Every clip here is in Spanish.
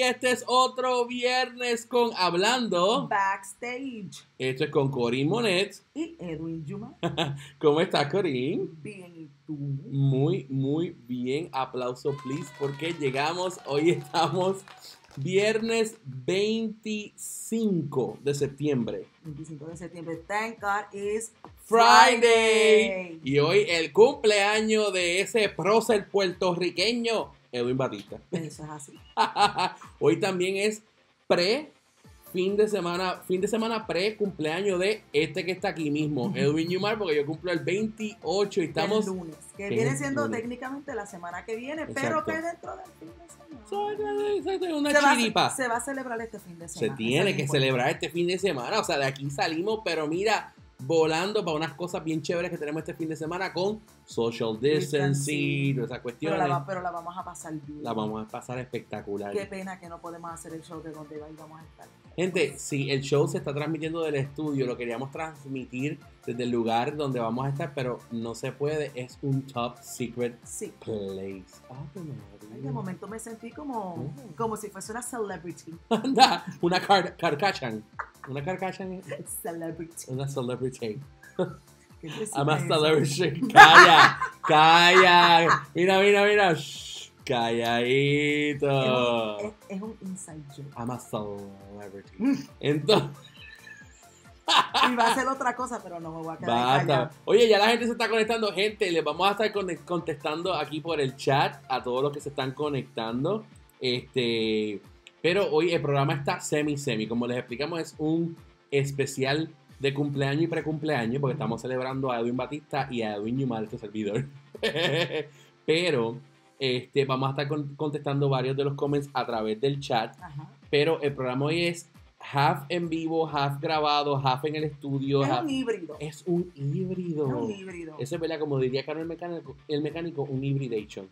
este es otro viernes con Hablando Backstage. Esto es con Corín Monet Y Edwin Yuma. ¿Cómo estás, Corín? Bien, ¿y tú? Muy, muy bien. Aplauso, please, porque llegamos. Hoy estamos viernes 25 de septiembre. 25 de septiembre. Thank God it's Friday. Y hoy el cumpleaños de ese prócer puertorriqueño, Edwin Batista. Eso es así. Hoy también es fin de semana pre-cumpleaños de este que está aquí mismo, Edwin Yumar, porque yo cumplo el 28 y estamos... El lunes, que viene siendo técnicamente la semana que viene, Exacto. pero que dentro del fin de semana. Una chiripa. Se va a celebrar este fin de semana. Se tiene que celebrar este fin de semana, o sea, de aquí salimos, pero mira, volando para unas cosas bien chéveres que tenemos este fin de semana con social distancing, esas cuestiones. Pero la vamos a pasar bien. La vamos a pasar espectacular. Qué pena que no podemos hacer el show de donde vamos a estar. Gente, si el show se está transmitiendo del estudio, lo queríamos transmitir desde el lugar donde vamos a estar, pero no se puede, es un top secret place. Ay, de momento me sentí como si fuese una celebrity. Anda, una Kardashian. Una Kardashian. Celebrity. Una celebrity. I'm a celebrity. Calla. Mira. Shh, calladito. Es un inside joke. I'm a celebrity. Entonces. Y va a ser otra cosa, pero no me voy a quedar callado. Oye, ya la gente se está conectando. Gente, les vamos a estar contestando aquí por el chat a todos los que se están conectando. Pero hoy el programa está semi. Como les explicamos, es un especial de cumpleaños y precumpleaños, porque estamos celebrando a Edwin Batista y a Edwin Yumar, este servidor. Pero vamos a estar contestando varios de los comments a través del chat. Ajá. Pero el programa hoy es half en vivo, half grabado, half en el estudio. Es un híbrido. Es un híbrido. Es un híbrido. Eso es verdad, como diría Carlos el mecánico, un hybridation.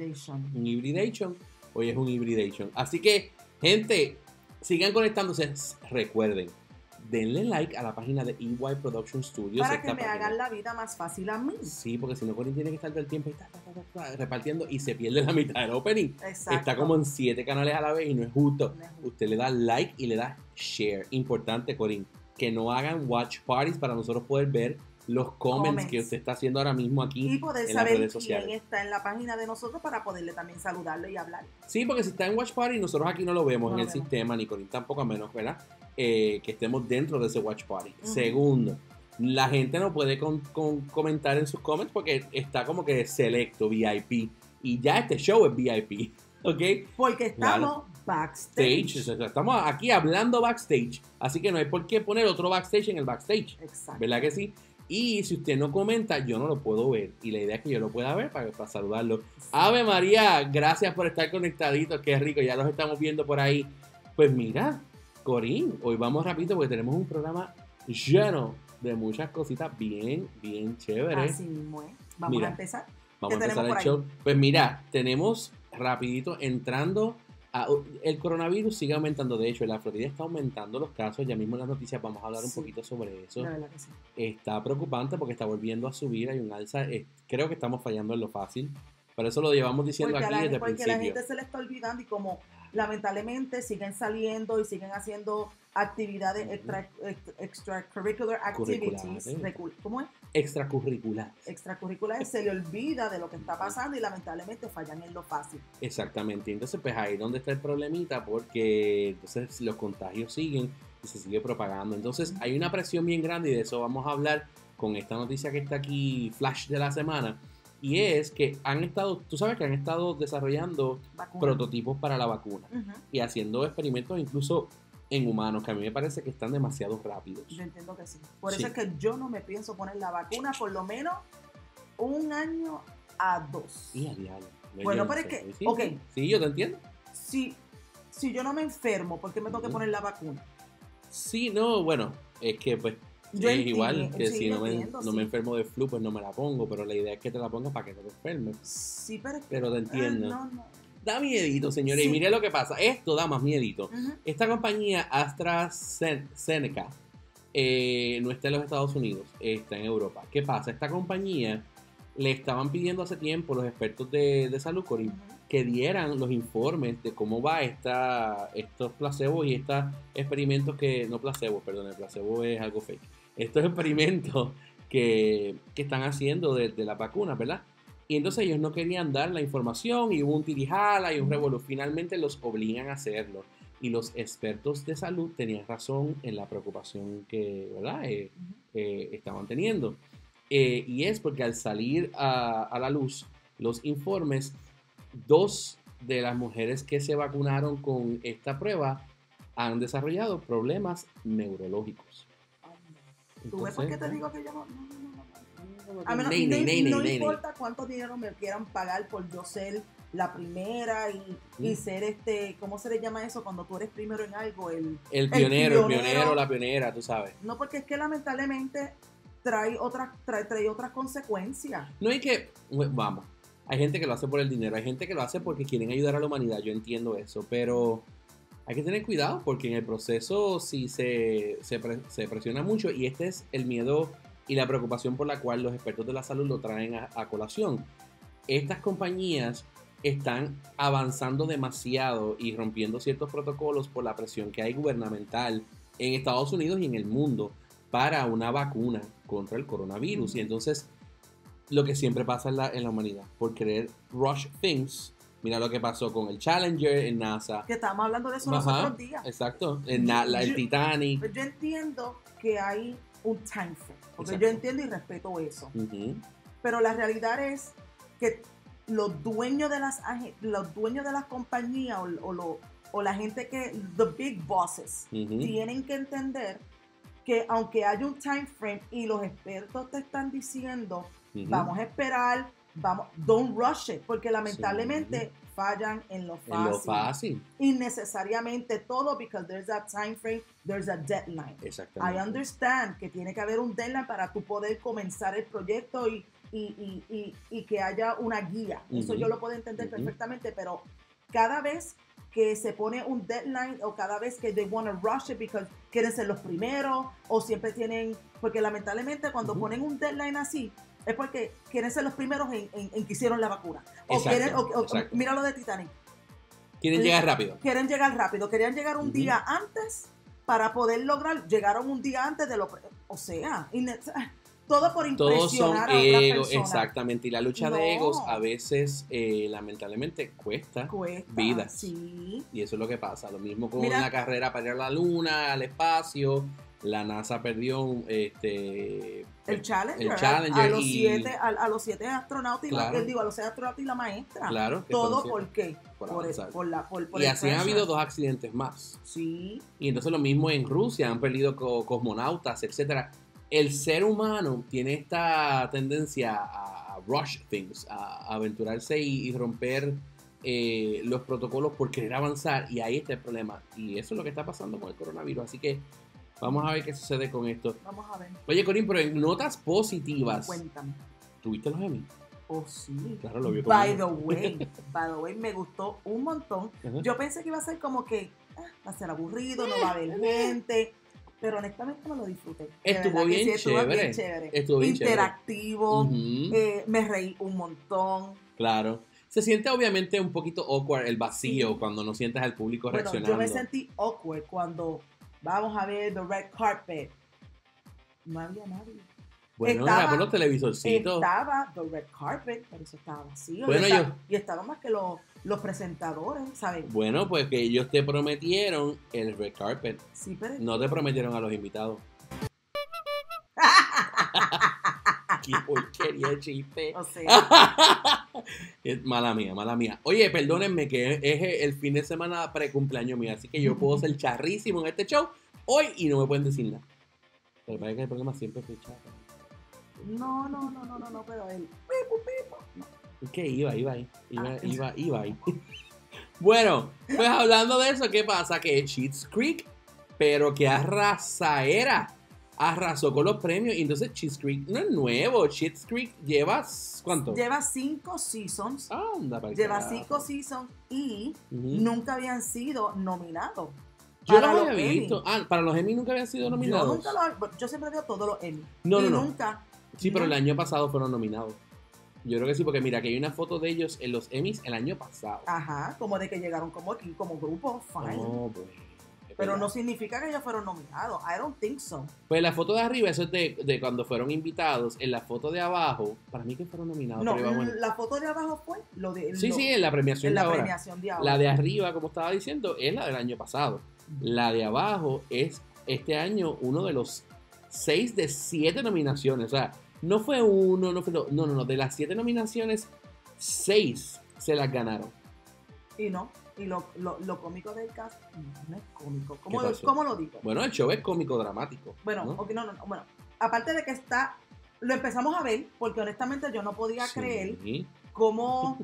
Un hybridation. Hoy es un hybridation. Así que, gente, sigan conectándose. Recuerden, denle like a la página de EY Production Studios. Para que me hagan la vida más fácil a mí. Sí, porque si no, Corín tiene que estar todo el tiempo repartiendo y se pierde la mitad del opening. Exacto. Está como en 7 canales a la vez y no es justo. Usted le da like y le da share. Importante, Corín, que no hagan watch parties para nosotros poder ver los comments que usted está haciendo ahora mismo aquí y poder en saber las redes sociales. quién está en la página de nosotros para poderle también saludarle y hablar. Sí, porque si está en watch party, nosotros aquí no lo vemos en el sistema, ni Corín tampoco, a menos, ¿verdad? Que estemos dentro de ese watch party. Segundo, la gente no puede comentar en sus comments porque está como que selecto, VIP. Y ya este show es VIP, ¿ok? Porque estamos backstage. Estamos aquí hablando backstage. Así que no hay por qué poner otro backstage en el backstage. Exacto. ¿Verdad que sí? Y si usted no comenta, yo no lo puedo ver. Y la idea es que yo lo pueda ver para saludarlo. Sí. Ave María, gracias por estar conectaditos. Qué rico, ya los estamos viendo por ahí. Pues mira, Corín, hoy vamos rapidito porque tenemos un programa lleno de muchas cositas bien chéveres. Así mismo es. Vamos a empezar. Vamos a empezar el show. Pues mira, tenemos rapidito entrando. El coronavirus sigue aumentando. De hecho, en la Florida está aumentando los casos. Ya mismo en las noticias vamos a hablar un poquito sobre eso. La verdad que sí. Está preocupante porque está volviendo a subir. Hay un alza. Creo que estamos fallando en lo fácil. Por eso lo llevamos diciendo aquí desde el principio. Porque la gente se le está olvidando y como lamentablemente siguen saliendo y siguen haciendo actividades extracurricular activities. ¿Cómo es? Extracurriculares. Se le olvida de lo que está pasando y lamentablemente fallan en lo fácil. Exactamente. Entonces, pues ahí es donde está el problemita porque entonces los contagios siguen y se sigue propagando. Entonces, hay una presión bien grande y de eso vamos a hablar con esta noticia que está aquí, flash de la semana. Y es que tú sabes que han estado desarrollando prototipos para la vacuna y haciendo experimentos incluso en humanos, que a mí me parece que están demasiado rápidos. Yo entiendo que sí. Por eso es que yo no me pienso poner la vacuna por lo menos 1 año a 2. Y a diario. Bueno, pero es que, Sí, yo te entiendo. Si yo no me enfermo, ¿por qué me tengo que poner la vacuna? Sí, no, bueno, es que pues yo es igual que sí, si no me enfermo de flu, pues no me la pongo, pero la idea es que te la pongas para que no te enfermes. Sí, pero te entiendo. No. Da miedito, señores. Sí. Y mire lo que pasa. Esto da más miedito. Esta compañía AstraZeneca no está en los Estados Unidos, está en Europa. ¿Qué pasa? Esta compañía le estaban pidiendo hace tiempo los expertos de salud, Corín, que dieran los informes de cómo va estos placebos y estos experimentos no placebo, perdón, el placebo es algo fake. Estos experimentos que están haciendo de la vacuna, ¿verdad? Y entonces ellos no querían dar la información y hubo un tirijala y un revolú. Finalmente los obligan a hacerlo. Y los expertos de salud tenían razón en la preocupación que, ¿verdad? Estaban teniendo. Y es porque al salir a la luz los informes, 2 de las mujeres que se vacunaron con esta prueba han desarrollado problemas neurológicos. ¿Tú ves por qué te digo que yo no? A menos, no importa cuánto dinero me quieran pagar por yo ser la primera y ser ¿cómo se le llama eso? Cuando tú eres primero en algo, el pionero, la pionera, tú sabes. No, porque es que lamentablemente trae otras consecuencias. No hay que, vamos, hay gente que lo hace por el dinero, hay gente que lo hace porque quieren ayudar a la humanidad, yo entiendo eso, pero hay que tener cuidado porque en el proceso sí se presiona mucho y este es el miedo y la preocupación por la cual los expertos de la salud lo traen a colación. Estas compañías están avanzando demasiado y rompiendo ciertos protocolos por la presión que hay gubernamental en Estados Unidos y en el mundo para una vacuna contra el coronavirus. Y entonces, lo que siempre pasa en la humanidad, por querer rush things, mira lo que pasó con el Challenger en NASA. Que estábamos hablando de eso los otros días. Exacto, el Titanic. Yo entiendo que hay un time frame, porque exacto, yo entiendo y respeto eso. Pero la realidad es que los dueños de las compañías o la gente the big bosses, tienen que entender que aunque haya un time frame y los expertos te están diciendo, vamos a esperar, don't rush it, porque lamentablemente fallan en lo fácil. Innecesariamente todo, because there's a time frame, there's a deadline. Exactamente. I understand que tiene que haber un deadline para tú poder comenzar el proyecto y que haya una guía. Eso yo lo puedo entender perfectamente, pero cada vez que se pone un deadline o cada vez que they want to rush it because quieren ser los primeros o siempre tienen, porque lamentablemente cuando ponen un deadline así es porque quieren ser los primeros en que hicieron la vacuna. Mira lo de Titanic. Quieren llegar rápido. Querían llegar un día antes para poder lograr, llegaron un día antes de lo, o sea, todo por impresionar a otra persona. Exactamente, y la lucha de egos a veces, lamentablemente, cuesta vidas. Sí. Y eso es lo que pasa. Lo mismo con la carrera para ir a la luna, al espacio. La NASA perdió el Challenger. A los 7 astronautas, claro. A los 6 astronautas y la maestra. Claro. ¿Todo por qué? Y así han habido 2 accidentes más. Sí. Y entonces lo mismo en Rusia, han perdido cosmonautas, etcétera. El ser humano tiene esta tendencia a rush things, a aventurarse y romper los protocolos por querer avanzar, y ahí está el problema. Y eso es lo que está pasando con el coronavirus. Así que vamos a ver qué sucede con esto. Vamos a ver. Oye, Corín, pero en notas positivas. Cuéntame. ¿Tuviste los Emmy? Oh, sí. Claro, lo vio By the way, me gustó un montón. Yo pensé que iba a ser como que va a ser aburrido, no va a haber gente. Pero honestamente me lo disfruté. Estuvo bien chévere. Estuvo bien interactivo. Me reí un montón. Claro. Se siente obviamente un poquito awkward el vacío cuando no sientes al público reaccionando. Yo me sentí awkward cuando vamos a ver the red carpet. No había nadie. Bueno, era por los televisorcitos. Estaba the red carpet, pero eso estaba vacío. Bueno, y estaba más que los presentadores, ¿sabes? Bueno, pues que ellos te prometieron el red carpet. Sí, pero... No te prometieron a los invitados. Qué porquería de chiste. O sea. Mala mía. Oye, perdónenme que es el fin de semana pre-cumpleaños mío, así que yo puedo ser charrísimo en este show hoy y no me pueden decir nada. Pero parece que el problema siempre es charro. No, pero él. No. Es que iba ahí. Bueno, pues hablando de eso, ¿qué pasa? Que Schitt's Creek, pero que arrasadera, arrasó con los premios. Y entonces Schitt's Creek no es nuevo. Schitt's Creek lleva, ¿cuánto? Lleva 5 seasons. Anda, lleva 5 seasons y nunca habían sido nominados. Yo no lo había visto. Para los Emmy nunca habían sido nominados. Yo siempre veo todos los Emmy. No. Nunca. Sí, pero el año pasado fueron nominados. Yo creo que sí, porque mira, que hay una foto de ellos en los Emmys el año pasado. Ajá, como de que llegaron como aquí, como grupo, fine. No, pues. Pero no significa que ellos fueron nominados. I don't think so. Pues la foto de arriba, eso es de cuando fueron invitados. En la foto de abajo, para mí que fueron nominados. No, la foto de abajo fue lo de... Sí, en la premiación de ahora. La de arriba, como estaba diciendo, es la del año pasado. La de abajo es este año uno de los 6 de 7 nominaciones. O sea, no fue uno, no fue dos. No. De las 7 nominaciones, 6 se las ganaron. Y no. Y lo cómico del cast no es cómico. ¿Cómo lo digo? Bueno, el show es cómico dramático. Bueno, ¿no? Okay, no. Bueno, aparte de que lo empezamos a ver, porque honestamente yo no podía creer cómo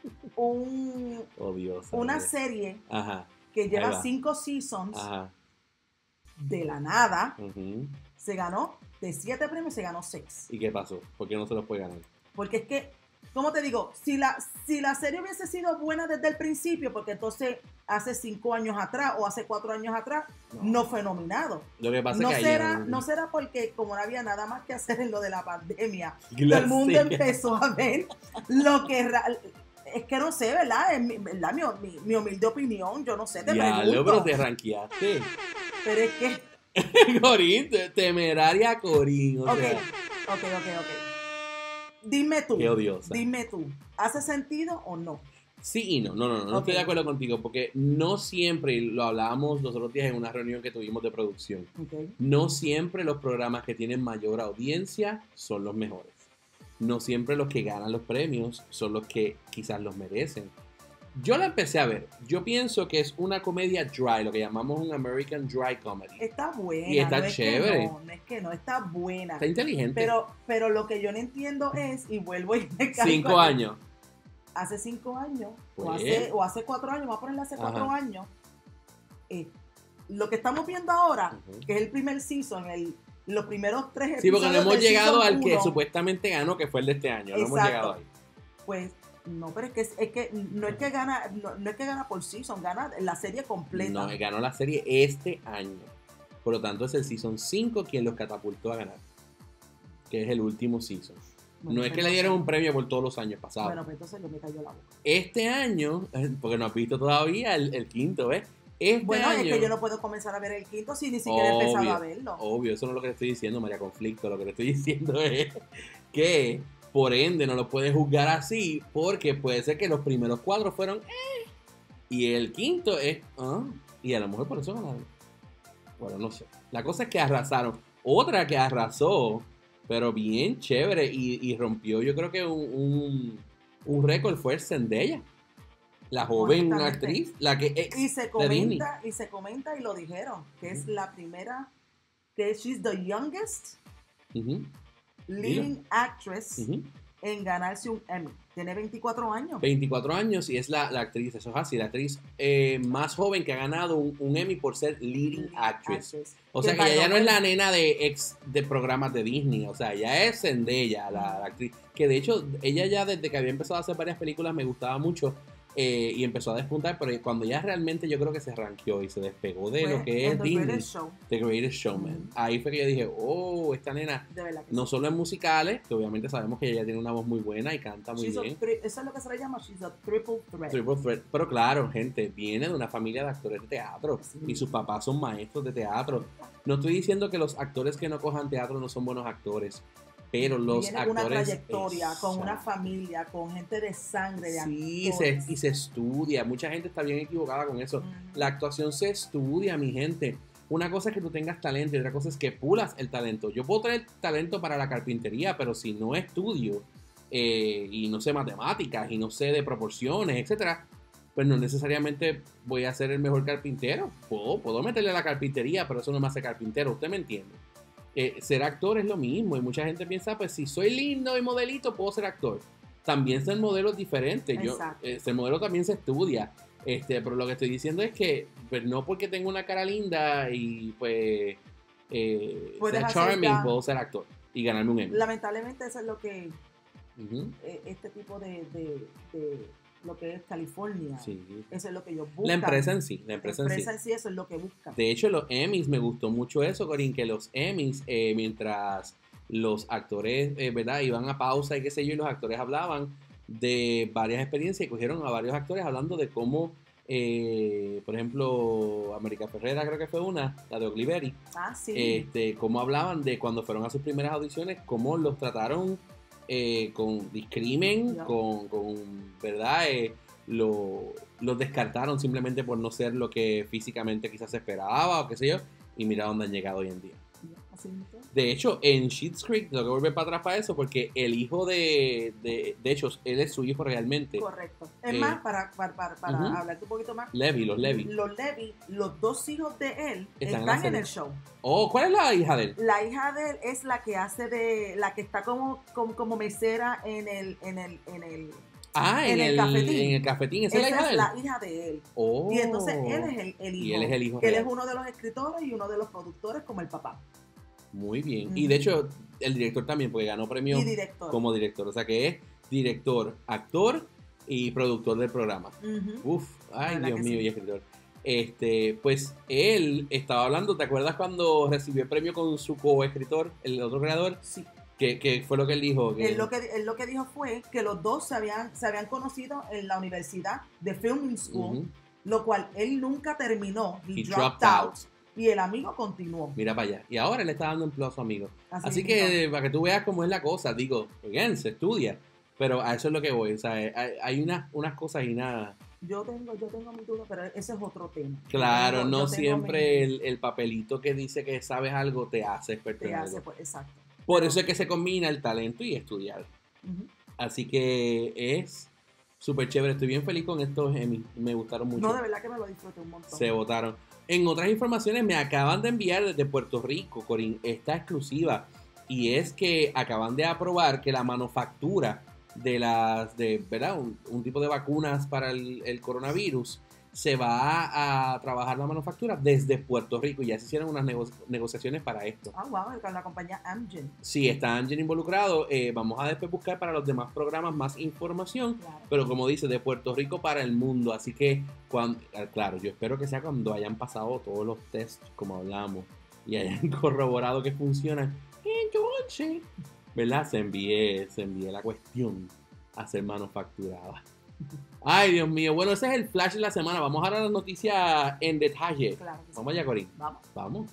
una serie que lleva 5 seasons de la nada se ganó de 7 premios, se ganó 6. ¿Y qué pasó? ¿Por qué no se los puede ganar? Porque es que, ¿cómo te digo? Si la serie hubiese sido buena desde el principio, porque entonces hace 5 años atrás o hace 4 años atrás no fue nominado. Lo que pasa no será porque como no había nada más que hacer en lo de la pandemia, todo el mundo empezó a ver lo que... Es que no sé, ¿verdad? Mi humilde opinión, yo no sé, te pregunto. Pero te ranqueaste. Pero es que... Corín, temeraria Corín. Ok. Dime tú. Qué odiosa. Dime tú. ¿Hace sentido o no? Sí y no. No estoy de acuerdo contigo porque no siempre, y lo hablábamos los otros días en una reunión que tuvimos de producción, no siempre los programas que tienen mayor audiencia son los mejores. No siempre los que ganan los premios son los que quizás los merecen. Yo la empecé a ver. Yo pienso que es una comedia dry, lo que llamamos un American Dry Comedy. Está buena. Y está chévere. No es que no, está buena. Está inteligente. Pero lo que yo no entiendo es, y vuelvo y me caigo 5 años. Hace 5 años, pues, o hace 4 años, vamos a ponerle hace 4 años, lo que estamos viendo ahora, que es el primer season, los primeros 3 episodios. Sí, porque no hemos llegado al que supuestamente ganó, que fue el de este año. Exacto. No hemos llegado ahí. Pues no, pero es que no es que gana por season, gana la serie completa. No, ganó la serie este año. Por lo tanto, es el season 5 quien los catapultó a ganar. Que es el último season. Bueno, no es que le dieron un premio por todos los años pasados. Bueno, pues entonces yo me cayó la boca. Este año, porque no has visto todavía el quinto, ¿ves? Es que yo no puedo comenzar a ver el quinto si ni siquiera he empezado a verlo. Obvio, eso no es lo que te estoy diciendo, María Conflicto. Lo que te estoy diciendo es que, por ende, no lo puedes juzgar así, porque puede ser que los primeros 4 fueron y el quinto es y a lo mejor por eso ganaron. Bueno, no sé. La cosa es que arrasaron. Otra que arrasó, pero bien chévere y rompió, yo creo que un récord fue Zendaya. La joven actriz, la que y se comenta y lo dijeron, que es la primera, que she's the youngest leading actress en ganarse un Emmy. Tiene 24 años. 24 años y es la actriz, eso es así, la actriz más joven que ha ganado un Emmy por ser leading actress. O sea que ella no es la nena de programas de Disney, o sea, ella es Zendaya, la actriz. Que de hecho, ella ya desde que había empezado a hacer varias películas me gustaba mucho. Y empezó a despuntar, pero cuando ya realmente yo creo que se ranqueó y se despegó de lo que es Disney, The Greatest Showman. Ahí fue que yo dije, esta nena no solo en musicales, que obviamente sabemos que ella tiene una voz muy buena y canta muy bien. Eso es lo que se le llama, she's a triple threat. Triple threat. Pero claro, gente, viene de una familia de actores de teatro y sus papás son maestros de teatro. No estoy diciendo que los actores que no cojan teatro no son buenos actores, pero los viene actores... con una trayectoria, con una familia, con gente de sangre, de actores. Y se estudia. Mucha gente está bien equivocada con eso. La actuación se estudia, mi gente. Una cosa es que tú tengas talento y otra cosa es que pulas el talento. Yo puedo tener talento para la carpintería, pero si no estudio y no sé matemáticas y no sé de proporciones, etcétera, pues no necesariamente voy a ser el mejor carpintero. Puedo meterle a la carpintería, pero eso no me hace carpintero. ¿Usted me entiende? Ser actor es lo mismo y mucha gente piensa, pues si soy lindo y modelito puedo ser actor. También ser modelo es diferente. Ser modelo también se estudia. Pero lo que estoy diciendo es que pues, no porque tengo una cara linda y pues ser charming puedo ser actor y ganarme un Emmy. Lamentablemente eso es lo que este tipo de lo que es California, eso es lo que ellos buscan. La empresa en sí, eso es lo que buscan. De hecho, los Emmys, me gustó mucho eso, Corín, que los Emmys, mientras los actores, ¿verdad? Iban a pausa y qué sé yo, y los actores hablaban de varias experiencias y cogieron a varios actores hablando de cómo, por ejemplo, América Ferrera creo que fue una, la de Oliveri. Sí. Cómo hablaban de cuando fueron a sus primeras audiciones, cómo los trataron con discrimen, con ¿verdad? Los descartaron simplemente por no ser lo que físicamente quizás se esperaba o qué sé yo, y mira dónde han llegado hoy en día. De hecho, en Schitt's Creek, tengo que volver para atrás para eso, porque el hijo de hecho, él es su hijo realmente. Correcto. Es más, para hablarte un poquito más. Los Levy. Los Levy, los dos hijos de él están en el show. Oh, ¿cuál es la hija de él? La hija de él es la que hace la que está como mesera en el cafetín. En el cafetín, esa es la hija de él. Oh. Y entonces él es el hijo. Y él es el hijo. Él es uno de los escritores y uno de los productores como el papá. Muy bien. Y de hecho, el director también, porque ganó premio como director. O sea que es director, actor y productor del programa. Uf, ay, Dios mío, y escritor. Pues él estaba hablando, ¿te acuerdas cuando recibió el premio con su coescritor, el otro creador? Sí. ¿Qué fue lo que él dijo? Él lo que dijo fue que los dos se habían conocido en la universidad de Filming School, lo cual él nunca terminó. He dropped out. Y el amigo continuó. Mira para allá. Y ahora le está dando empleo a su amigo. Así que para que tú veas cómo es la cosa, digo, bien, se estudia. Pero a eso es lo que voy. O sea, hay unas cosas y nada. Yo tengo mi duda, pero ese es otro tema. Claro, no siempre el papelito que dice que sabes algo te hace experto en algo. Pues, exacto. Por eso es que se combina el talento y estudiar. Así que es súper chévere. Estoy bien feliz con estos Emmy. Me gustaron mucho. No, de verdad que me lo disfruté un montón. Se votaron. En otras informaciones me acaban de enviar desde Puerto Rico, Corín, esta exclusiva. Y es que acaban de aprobar que la manufactura de ¿verdad? Un tipo de vacunas para el coronavirus se va a trabajar la manufactura desde Puerto Rico y ya se hicieron unas negociaciones para esto. Ah, wow, con la compañía Amgen. Sí, está Amgen involucrado. Vamos a después buscar para los demás programas más información, claro. Pero como dice, de Puerto Rico para el mundo. Así que, claro, yo espero que sea cuando hayan pasado todos los tests, como hablamos, y hayan corroborado que funcionan. Entonces, ¿verdad? Se envíe la cuestión a ser manufacturada. Ay, Dios mío. Bueno, ese es el flash de la semana. Vamos a dar las noticias en detalle. Claro que sí. Vamos allá, Corín. Vamos.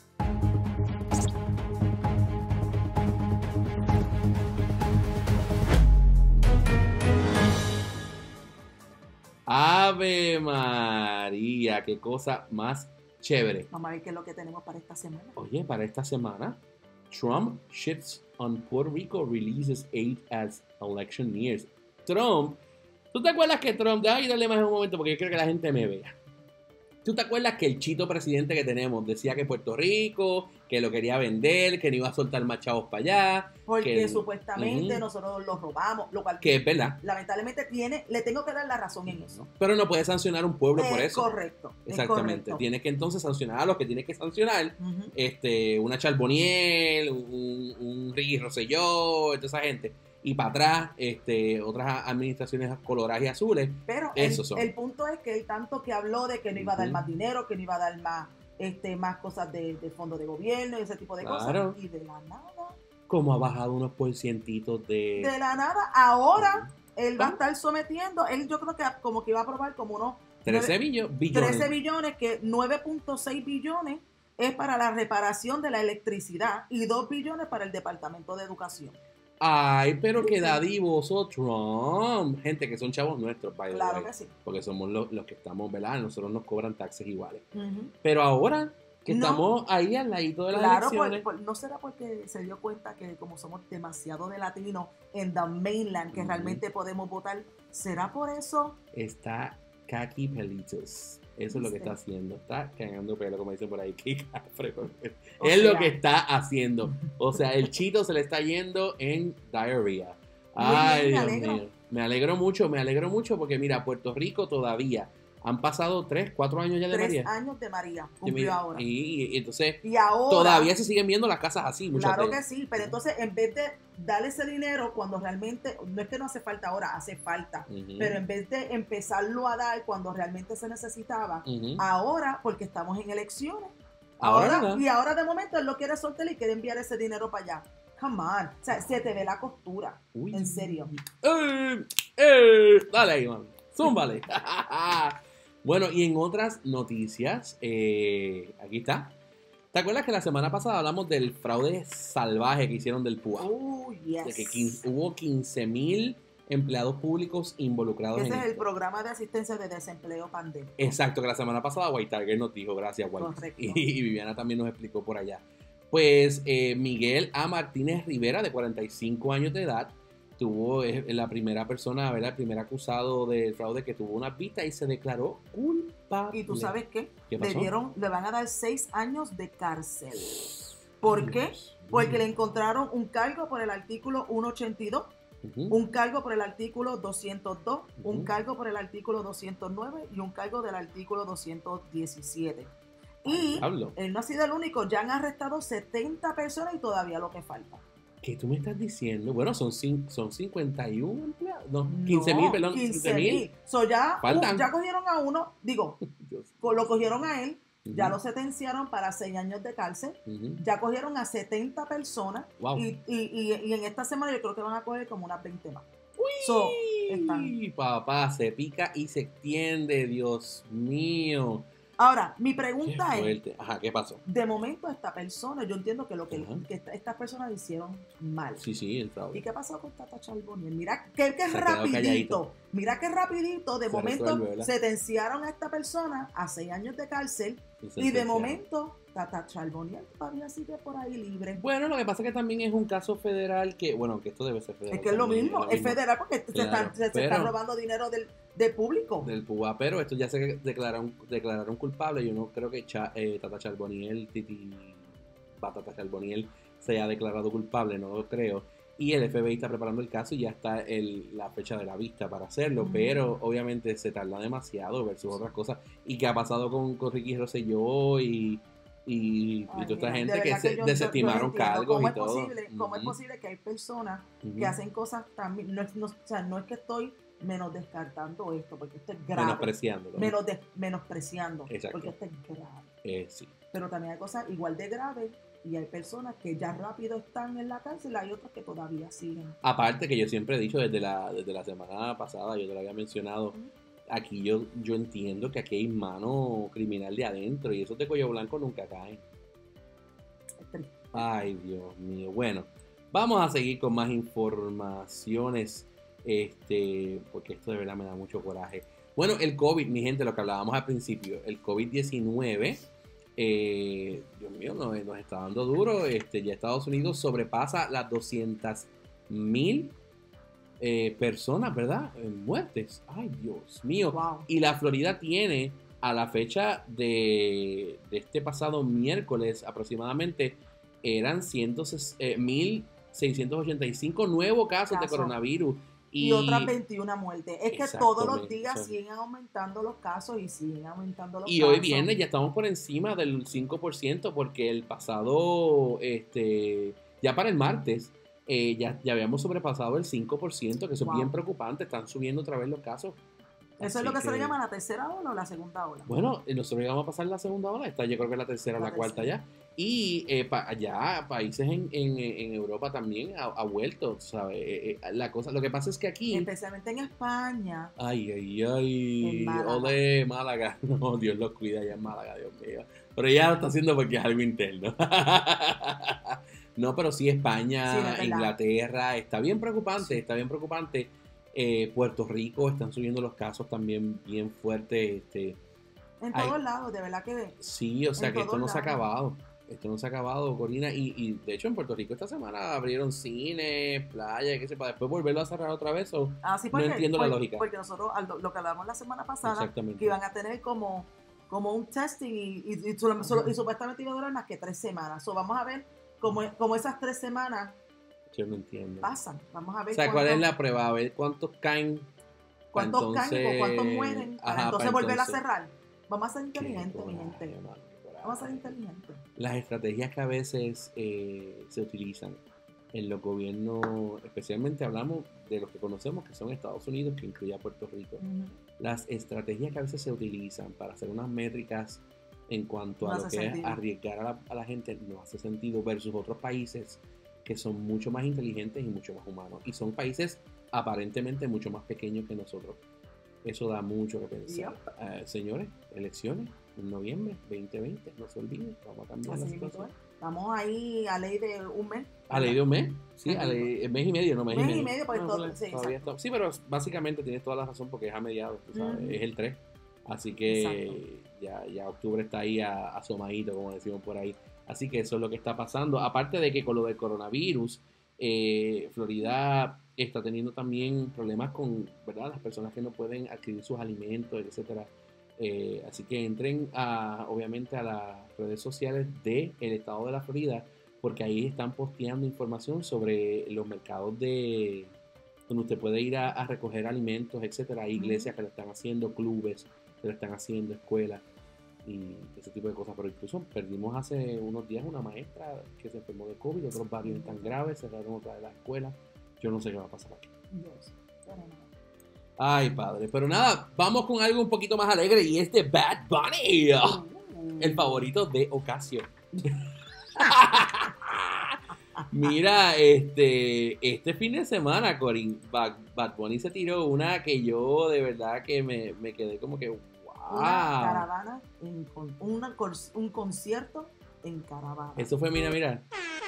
Ave María, qué cosa más chévere. Vamos a ver qué es lo que tenemos para esta semana. Oye, para esta semana, Trump shits on Puerto Rico releases aid as election nears. Trump, ¿tú te acuerdas que Trump, déjame darle más en un momento porque yo quiero que la gente me vea? ¿Tú te acuerdas que el chito presidente que tenemos decía que Puerto Rico, que lo quería vender, que no iba a soltar más chavos para allá? Porque supuestamente nosotros los robamos, lo cual que es verdad. Lamentablemente le tengo que dar la razón en eso. Pero no puede sancionar un pueblo por eso. Correcto. Exactamente. Tiene que entonces sancionar a los que tiene que sancionar. Una Charboniel, un Ricky Rosselló, toda esa gente. Y para atrás, otras administraciones coloradas y azules. Pero el punto es que él tanto que habló de que no iba a dar más dinero, que no iba a dar más cosas de fondo de gobierno y ese tipo de cosas. Y de la nada. Como ha bajado unos porcientitos de... De la nada, ahora él va a estar sometiendo, yo creo que como que iba a aprobar como unos... 13 billones. 13 billones, que 9.6 billones es para la reparación de la electricidad y 2 billones para el Departamento de Educación. Ay, pero qué dadivoso Trump. Gente que son chavos nuestros, by the way. Claro que sí. Porque somos los que estamos, ¿verdad? Nosotros nos cobran taxes iguales. Pero ahora que estamos ahí al ladito de las elecciones. No será porque se dio cuenta que como somos demasiado de latinos en the mainland, que realmente podemos votar. ¿Será por eso? Está Kaki Pelitos. Eso es lo que está haciendo. Está cagando pelo, como dicen por ahí. Es lo que está haciendo. O sea, el chito se le está yendo en diarrhea. Ay, Dios mío. Me alegro mucho porque mira, Puerto Rico todavía han pasado 3, 4 años ya de María. 3 años de María, cumplió ahora. Y entonces ahora, todavía se siguen viendo las casas así. Claro que sí, pero entonces en vez de darle ese dinero cuando realmente, no es que no hace falta ahora, hace falta, pero en vez de empezarlo a dar cuando realmente se necesitaba, ahora, porque estamos en elecciones, ahora de momento él lo quiere soltar y quiere enviar ese dinero para allá. come on. O sea, se te ve la costura. Uy. En serio. Dale ahí, mami. Zúmbale. Bueno, y en otras noticias, aquí está. ¿Te acuerdas que la semana pasada hablamos del fraude salvaje que hicieron del PUA? Yes. De que hubo 15,000 empleados públicos involucrados en esto. Ese es el esto. programa de asistencia de desempleo pandémico. Exacto, que la semana pasada White Tiger nos dijo, gracias White. Correcto. Y Viviana también nos explicó por allá. Pues Miguel A. Martínez Rivera, de 45 años de edad, es la primera persona, ¿verdad? El primer acusado del fraude que tuvo una vista y se declaró culpable. ¿Y tú sabes qué? ¿Qué pasó? Le van a dar 6 años de cárcel. ¿Por qué? Porque le encontraron un cargo por el artículo 182, un cargo por el artículo 202, un cargo por el artículo 209 y un cargo del artículo 217. Y él no ha sido el único, ya han arrestado 70 personas y todavía lo que falta. ¿Qué tú me estás diciendo? Bueno, son 51 empleados. No, 15,000, perdón. 15,000. Ya cogieron a uno, lo cogieron a él, ya lo sentenciaron para 6 años de cárcel, ya cogieron a 70 personas y en esta semana yo creo que van a coger como unas 20 más. Papá, se pica y se extiende, Dios mío. Ahora, mi pregunta es, ajá, ¿qué pasó? De momento esta persona, yo entiendo que que estas personas hicieron mal. Sí, el fraude. ¿Y qué pasó con Tata Charbonnier? Mira qué rapidito, de momento sentenciaron a esta persona a 6 años de cárcel y de momento Tata Charbonnier todavía sigue por ahí libre. Bueno, lo que pasa es que también es un caso federal que esto debe ser federal. Es que es lo mismo, es federal porque se está robando dinero del público. Del PUA, pero esto ya se declararon culpables. Yo no creo que Tata Charbonnier, Tata Charbonnier se haya declarado culpable, no lo creo. Y el FBI está preparando el caso y ya está la fecha de la vista para hacerlo, pero obviamente se tarda demasiado versus otras cosas. ¿Y qué ha pasado con Ricky Rosselló y toda esta gente que desestimaron cargos y todo? ¿Cómo es posible que hay personas que hacen cosas también? No es que estoy menos descartando esto, porque esto es grave. Menospreciándolo. Menospreciando, exacto. Porque esto es grave. Sí. Pero también hay cosas igual de graves y hay personas que ya rápido están en la cárcel, hay otras que todavía siguen. Aparte que yo siempre he dicho desde la semana pasada, yo te lo había mencionado, aquí yo entiendo que aquí hay mano criminal de adentro y esos de cuello blanco nunca caen. Ay, Dios mío. Bueno, vamos a seguir con más informaciones, porque esto de verdad me da mucho coraje. Bueno, el COVID, mi gente, lo que hablábamos al principio, el COVID-19, Dios mío, nos está dando duro. Ya Estados Unidos sobrepasa las 200,000 personas, ¿verdad? Muertes. Ay, Dios mío. Wow. Y la Florida tiene, a la fecha de este pasado miércoles aproximadamente, eran 1,685 nuevos casos de coronavirus. Y otras 21 muertes. Es que todos los días siguen aumentando los casos y siguen aumentando los casos. Y hoy viernes ya estamos por encima del 5% porque el pasado, ya para el martes, ya habíamos sobrepasado el 5%, que eso es bien preocupante. Están subiendo otra vez los casos. ¿Eso es lo que se le llama la tercera ola o la segunda ola? Bueno, nosotros íbamos a pasar la segunda ola. Yo creo que la tercera o la cuarta ya. Y ya países en Europa también ha vuelto, ¿sabes? Lo que pasa es que aquí... Especialmente en España. Ay. Ole, Málaga. No, Dios los cuida ya en Málaga, Dios mío. Pero ya lo está haciendo porque es algo interno. No, pero sí España, sí, Inglaterra, está bien preocupante, Puerto Rico, están subiendo los casos también bien fuertes. En todos lados, de verdad que... Sí, o sea que esto no se ha acabado. Esto no se ha acabado, Corina. Y de hecho en Puerto Rico esta semana abrieron cines, playas, qué sé, para después volverlo a cerrar otra vez. No entiendo la lógica. Porque nosotros, lo que hablamos la semana pasada, que iban a tener como un testing y supuestamente iba a durar más que 3 semanas. Vamos a ver como esas 3 semanas... Yo no entiendo. Pasan. Vamos a ver. O sea, ¿cuál es la prueba? A ver cuántos caen. ¿Cuántos caen o cuántos mueren? Entonces volver a cerrar. Vamos a ser inteligentes, mi gente. Vamos a ser inteligentes. Las estrategias que a veces se utilizan en los gobiernos, especialmente hablamos de los que conocemos, que son Estados Unidos, que incluye a Puerto Rico. Las estrategias que a veces se utilizan para hacer unas métricas en cuanto a lo que es arriesgar a la gente no hace sentido versus otros países que son mucho más inteligentes y mucho más humanos. Y son países aparentemente mucho más pequeños que nosotros. Eso da mucho que pensar. Señores, elecciones en noviembre 2020, no se olviden, vamos a cambiar la situación. Estamos ahí a ley de un mes. ¿A ley de un mes? Sí, a ley, mes y medio, no mes y medio. Mes y medio, pues no, todo, sí, sí, pero básicamente tienes toda la razón porque es a mediados, tú sabes, es el 3. Así que ya octubre está ahí asomadito, como decimos por ahí. Así que eso es lo que está pasando. Aparte de que con lo del coronavirus, Florida está teniendo también problemas con, ¿verdad?, las personas que no pueden adquirir sus alimentos, etcétera. Así que entren obviamente a las redes sociales del estado de la Florida, porque ahí están posteando información sobre los mercados donde usted puede ir a recoger alimentos, etcétera. Hay iglesias que lo están haciendo, clubes que lo están haciendo, escuelas y ese tipo de cosas. Pero incluso perdimos hace unos días una maestra que se enfermó de COVID, otros varios tan graves, cerraron otra de las escuelas. Yo no sé qué va a pasar aquí. Ay, padre. Pero nada, vamos con algo un poquito más alegre y es de Bad Bunny, el favorito de Ocasio. Mira, este fin de semana, Corín, Bad Bunny se tiró una que yo de verdad que me quedé como que wow. Una caravana, un concierto en caravana. Eso fue, mira.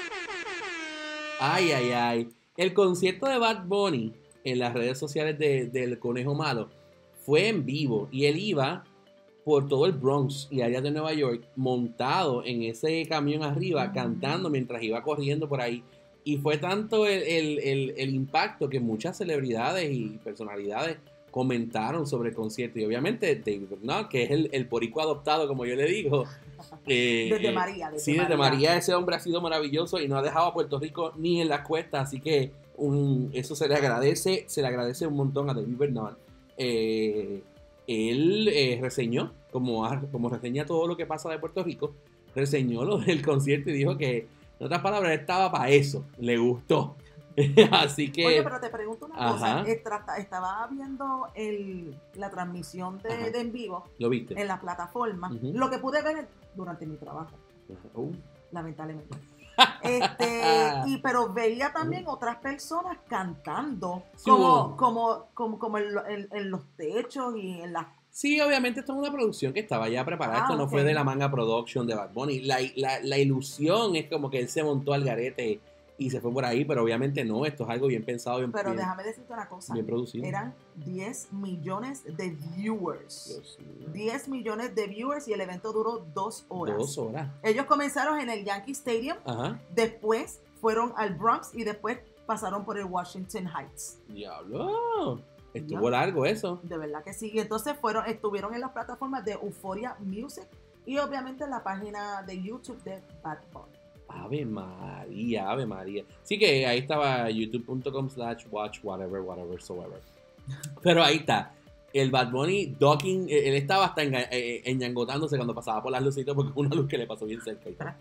Ay. El concierto de Bad Bunny en las redes sociales del Conejo Malo fue en vivo y él iba por todo el Bronx y áreas de Nueva York montado en ese camión arriba cantando mientras iba corriendo por ahí, y fue tanto el impacto que muchas celebridades y personalidades comentaron sobre el concierto. Y obviamente David Bernal, que es el boricua adoptado, como yo le digo, desde María. Desde María, ese hombre ha sido maravilloso y no ha dejado a Puerto Rico ni en las cuestas, así que eso se le agradece un montón a David Bernal. Él reseñó, como reseña todo lo que pasa de Puerto Rico, reseñó lo del concierto y dijo que, en otras palabras, estaba para eso, le gustó. Así que... Oye, pero te pregunto una cosa, estaba viendo la transmisión de en vivo. ¿Lo viste? En la plataforma, lo que pude ver durante mi trabajo, lamentablemente. Pero veía también otras personas cantando, sí, como en los techos y en las... Sí, obviamente esto es una producción que estaba ya preparada. Esto no fue de la Manga Production de Bad Bunny. La ilusión es como que él se montó al garete y se fue por ahí, pero obviamente no, esto es algo bien pensado. Pero déjame decirte una cosa. Bien producido. Eran 10 millones de viewers. 10 millones de viewers y el evento duró 2 horas. 2 horas. Ellos comenzaron en el Yankee Stadium, después fueron al Bronx y después pasaron por el Washington Heights. ¡Diablo! Estuvo largo eso. De verdad que sí. Y entonces estuvieron en las plataformas de Euphoria Music y obviamente en la página de YouTube de Bad Bunny. Ave María. Sí, que ahí estaba youtube.com/watch whatever. Pero ahí está. El Bad Bunny docking, él estaba hasta enñangotándose cuando pasaba por las lucitas porque una luz que le pasó bien cerca.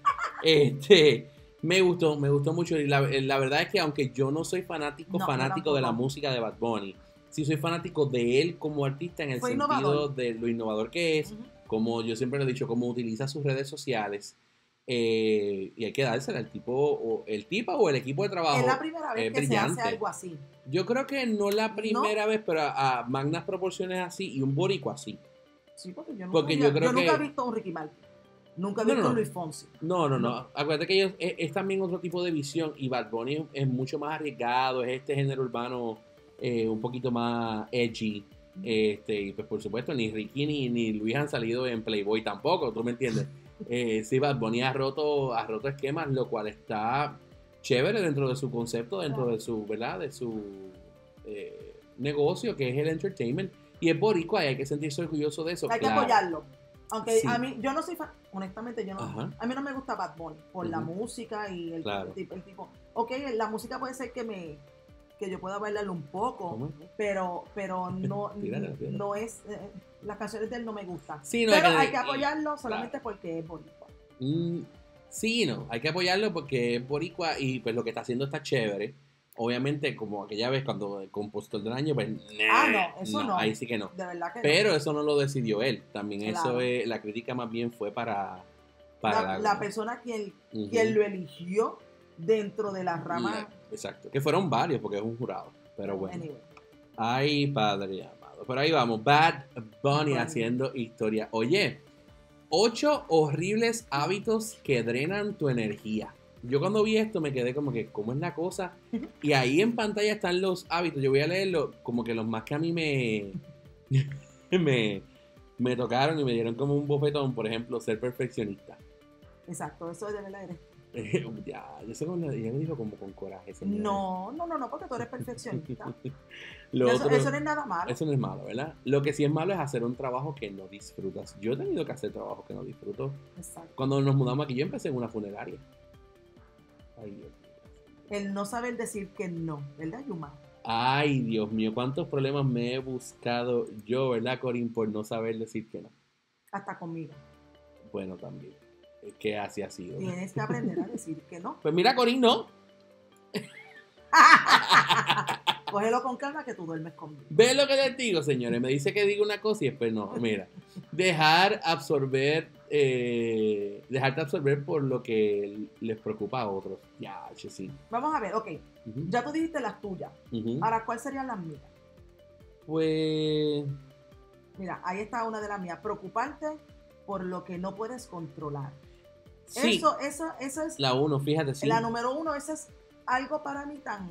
Me gustó mucho. Y la verdad es que aunque yo no soy fanático de la música de Bad Bunny, sí soy fanático de él como artista en el sentido de lo innovador que es, como yo siempre lo he dicho, cómo utiliza sus redes sociales. Y hay que dársela al tipo o el equipo de trabajo. Es la primera vez que brillante. se hace algo así. Yo creo que no la primera vez, pero a magnas proporciones así y un boricua así. Sí, porque yo nunca he visto un Ricky Martin. Nunca he visto un Luis Fonsi. No. Acuérdate que ellos es también otro tipo de visión y Bad Bunny es mucho más arriesgado, es este género urbano un poquito más edgy. Y pues por supuesto ni Ricky ni Luis han salido en Playboy tampoco, ¿tú me entiendes? Sí, Bad Bunny ha roto esquemas, lo cual está chévere dentro de su concepto, dentro de su, ¿verdad? De su negocio, que es el entertainment. Y es boricua y hay que sentirse orgulloso de eso. Hay que apoyarlo. Aunque sí. A mí, yo no soy fan, honestamente, a mí no me gusta Bad Bunny por la música y el tipo. Ok, la música puede ser que yo pueda bailarlo un poco, pero no es... las canciones de él no me gustan. Sí, pero hay que apoyarlo solamente porque es boricua. Sí, hay que apoyarlo porque es boricua y pues lo que está haciendo está chévere. Obviamente, como aquella vez cuando el compositor del año, pues... no. Ahí sí que no. De verdad que pero eso no lo decidió él. También eso es... La crítica más bien fue para la persona quien lo eligió dentro de la rama. Exacto, que fueron varios porque es un jurado, pero bueno. Anyway. Ay, padre amado. Pero ahí vamos, Bad Bunny haciendo historia. Oye, 8 horribles hábitos que drenan tu energía. Yo cuando vi esto me quedé como que, ¿cómo es la cosa? Y ahí en pantalla están los hábitos. Yo voy a leerlo como que los más que a mí me tocaron y me dieron como un bofetón. Por ejemplo, ser perfeccionista. Exacto, eso es de verdad eres. Ya me dijo como con coraje. Señora. No, porque tú eres perfeccionista. Eso no es nada malo. Eso no es malo, ¿verdad? Lo que sí es malo es hacer un trabajo que no disfrutas. Yo he tenido que hacer trabajos que no disfruto. Exacto. Cuando nos mudamos aquí, yo empecé en una funeraria. Ay, Dios mío. El no saber decir que no, ¿verdad, Yuma? Ay, Dios mío, cuántos problemas me he buscado yo, ¿verdad, Corín? Por no saber decir que no. Hasta conmigo. Bueno, también. Que así ha sido. Tienes que aprender a decir que no. Pues mira, Corín, no. Cógelo con calma que tú duermes conmigo. Ve lo que les digo, señores. Me dice que diga una cosa y después no. Mira, dejarte absorber por lo que les preocupa a otros. Ya, sí. Vamos a ver, ok. Ya tú dijiste las tuyas. Ahora, ¿cuáles serían las mías? Pues... Mira, ahí está una de las mías. Preocuparte por lo que no puedes controlar. Sí. Esa es... La 1, fíjate, sí. La número 1, esa es algo para mí tan...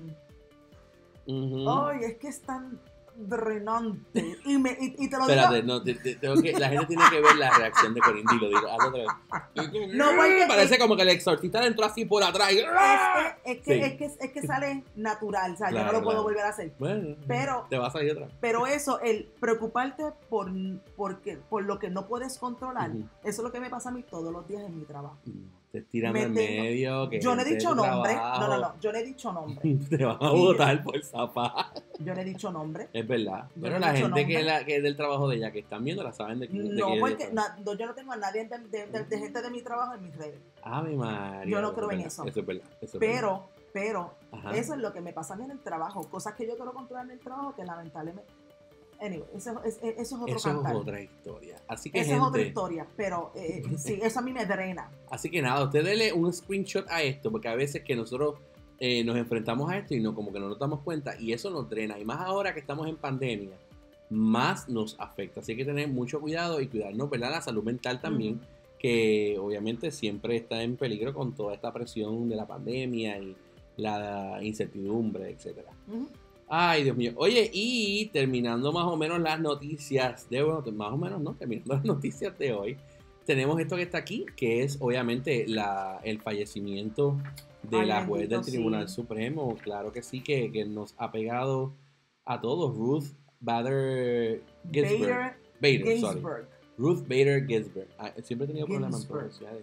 Ay, es que es tan drenante. Y te lo Espérate, digo... no, tengo que, la gente tiene que ver la reacción de Corín. Dilo, hazlo otra vez. No, porque parece como que el exorcista entró así por atrás. Es que sale natural, o sea, yo no lo puedo volver a hacer. Bueno, pero te va a salir otra. Pero eso, el preocuparte por lo que no puedes controlar, eso es lo que me pasa a mí todos los días en mi trabajo. Te tiran en medio. Que yo no he dicho nombre. Trabajo. No, yo no he dicho nombre. Te van a botar por zapa. Yo no he dicho nombre. Es verdad. Pero la gente que es del trabajo de ella, que están viendo, la saben de quién. No, porque yo no tengo a nadie de gente de mi trabajo en mis redes. Ave María. Yo no creo en eso. Eso es verdad. Pero eso es lo que me pasa a mí en el trabajo. Cosas que yo quiero controlar en el trabajo que lamentablemente... Anyway, eso es otro cantar. Es otra historia. Así que, esa es otra historia, pero sí, eso a mí me drena. Así que nada, usted dele un screenshot a esto, porque a veces que nosotros nos enfrentamos a esto y como que no nos damos cuenta, y eso nos drena. Y más ahora que estamos en pandemia, más nos afecta. Así que hay que tener mucho cuidado y cuidarnos, ¿verdad? La salud mental también, que obviamente siempre está en peligro con toda esta presión de la pandemia y la incertidumbre, etcétera. Ay, Dios mío. Oye, y terminando más o menos las noticias de hoy, más o menos, ¿no? Terminando las noticias de hoy, tenemos esto que está aquí, que es obviamente el fallecimiento de la juez del Tribunal Supremo. Claro que sí, que nos ha pegado a todos. Ruth Bader Ginsburg. Ruth Bader Ginsburg. Siempre he tenido problemas en pronunciar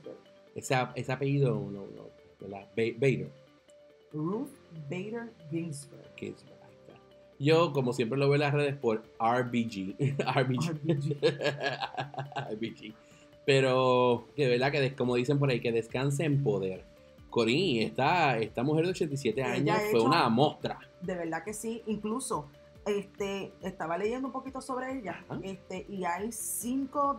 ese apellido, no, ¿verdad? Bader. Ruth Bader Ginsburg. Ahí está. Yo, como siempre lo veo en las redes, por RBG. RBG. Pero, que verdad que, como dicen por ahí, que descanse en poder. Corín, esta mujer de 87 años fue una mostra. De verdad que sí. Incluso, estaba leyendo un poquito sobre ella. Y hay cinco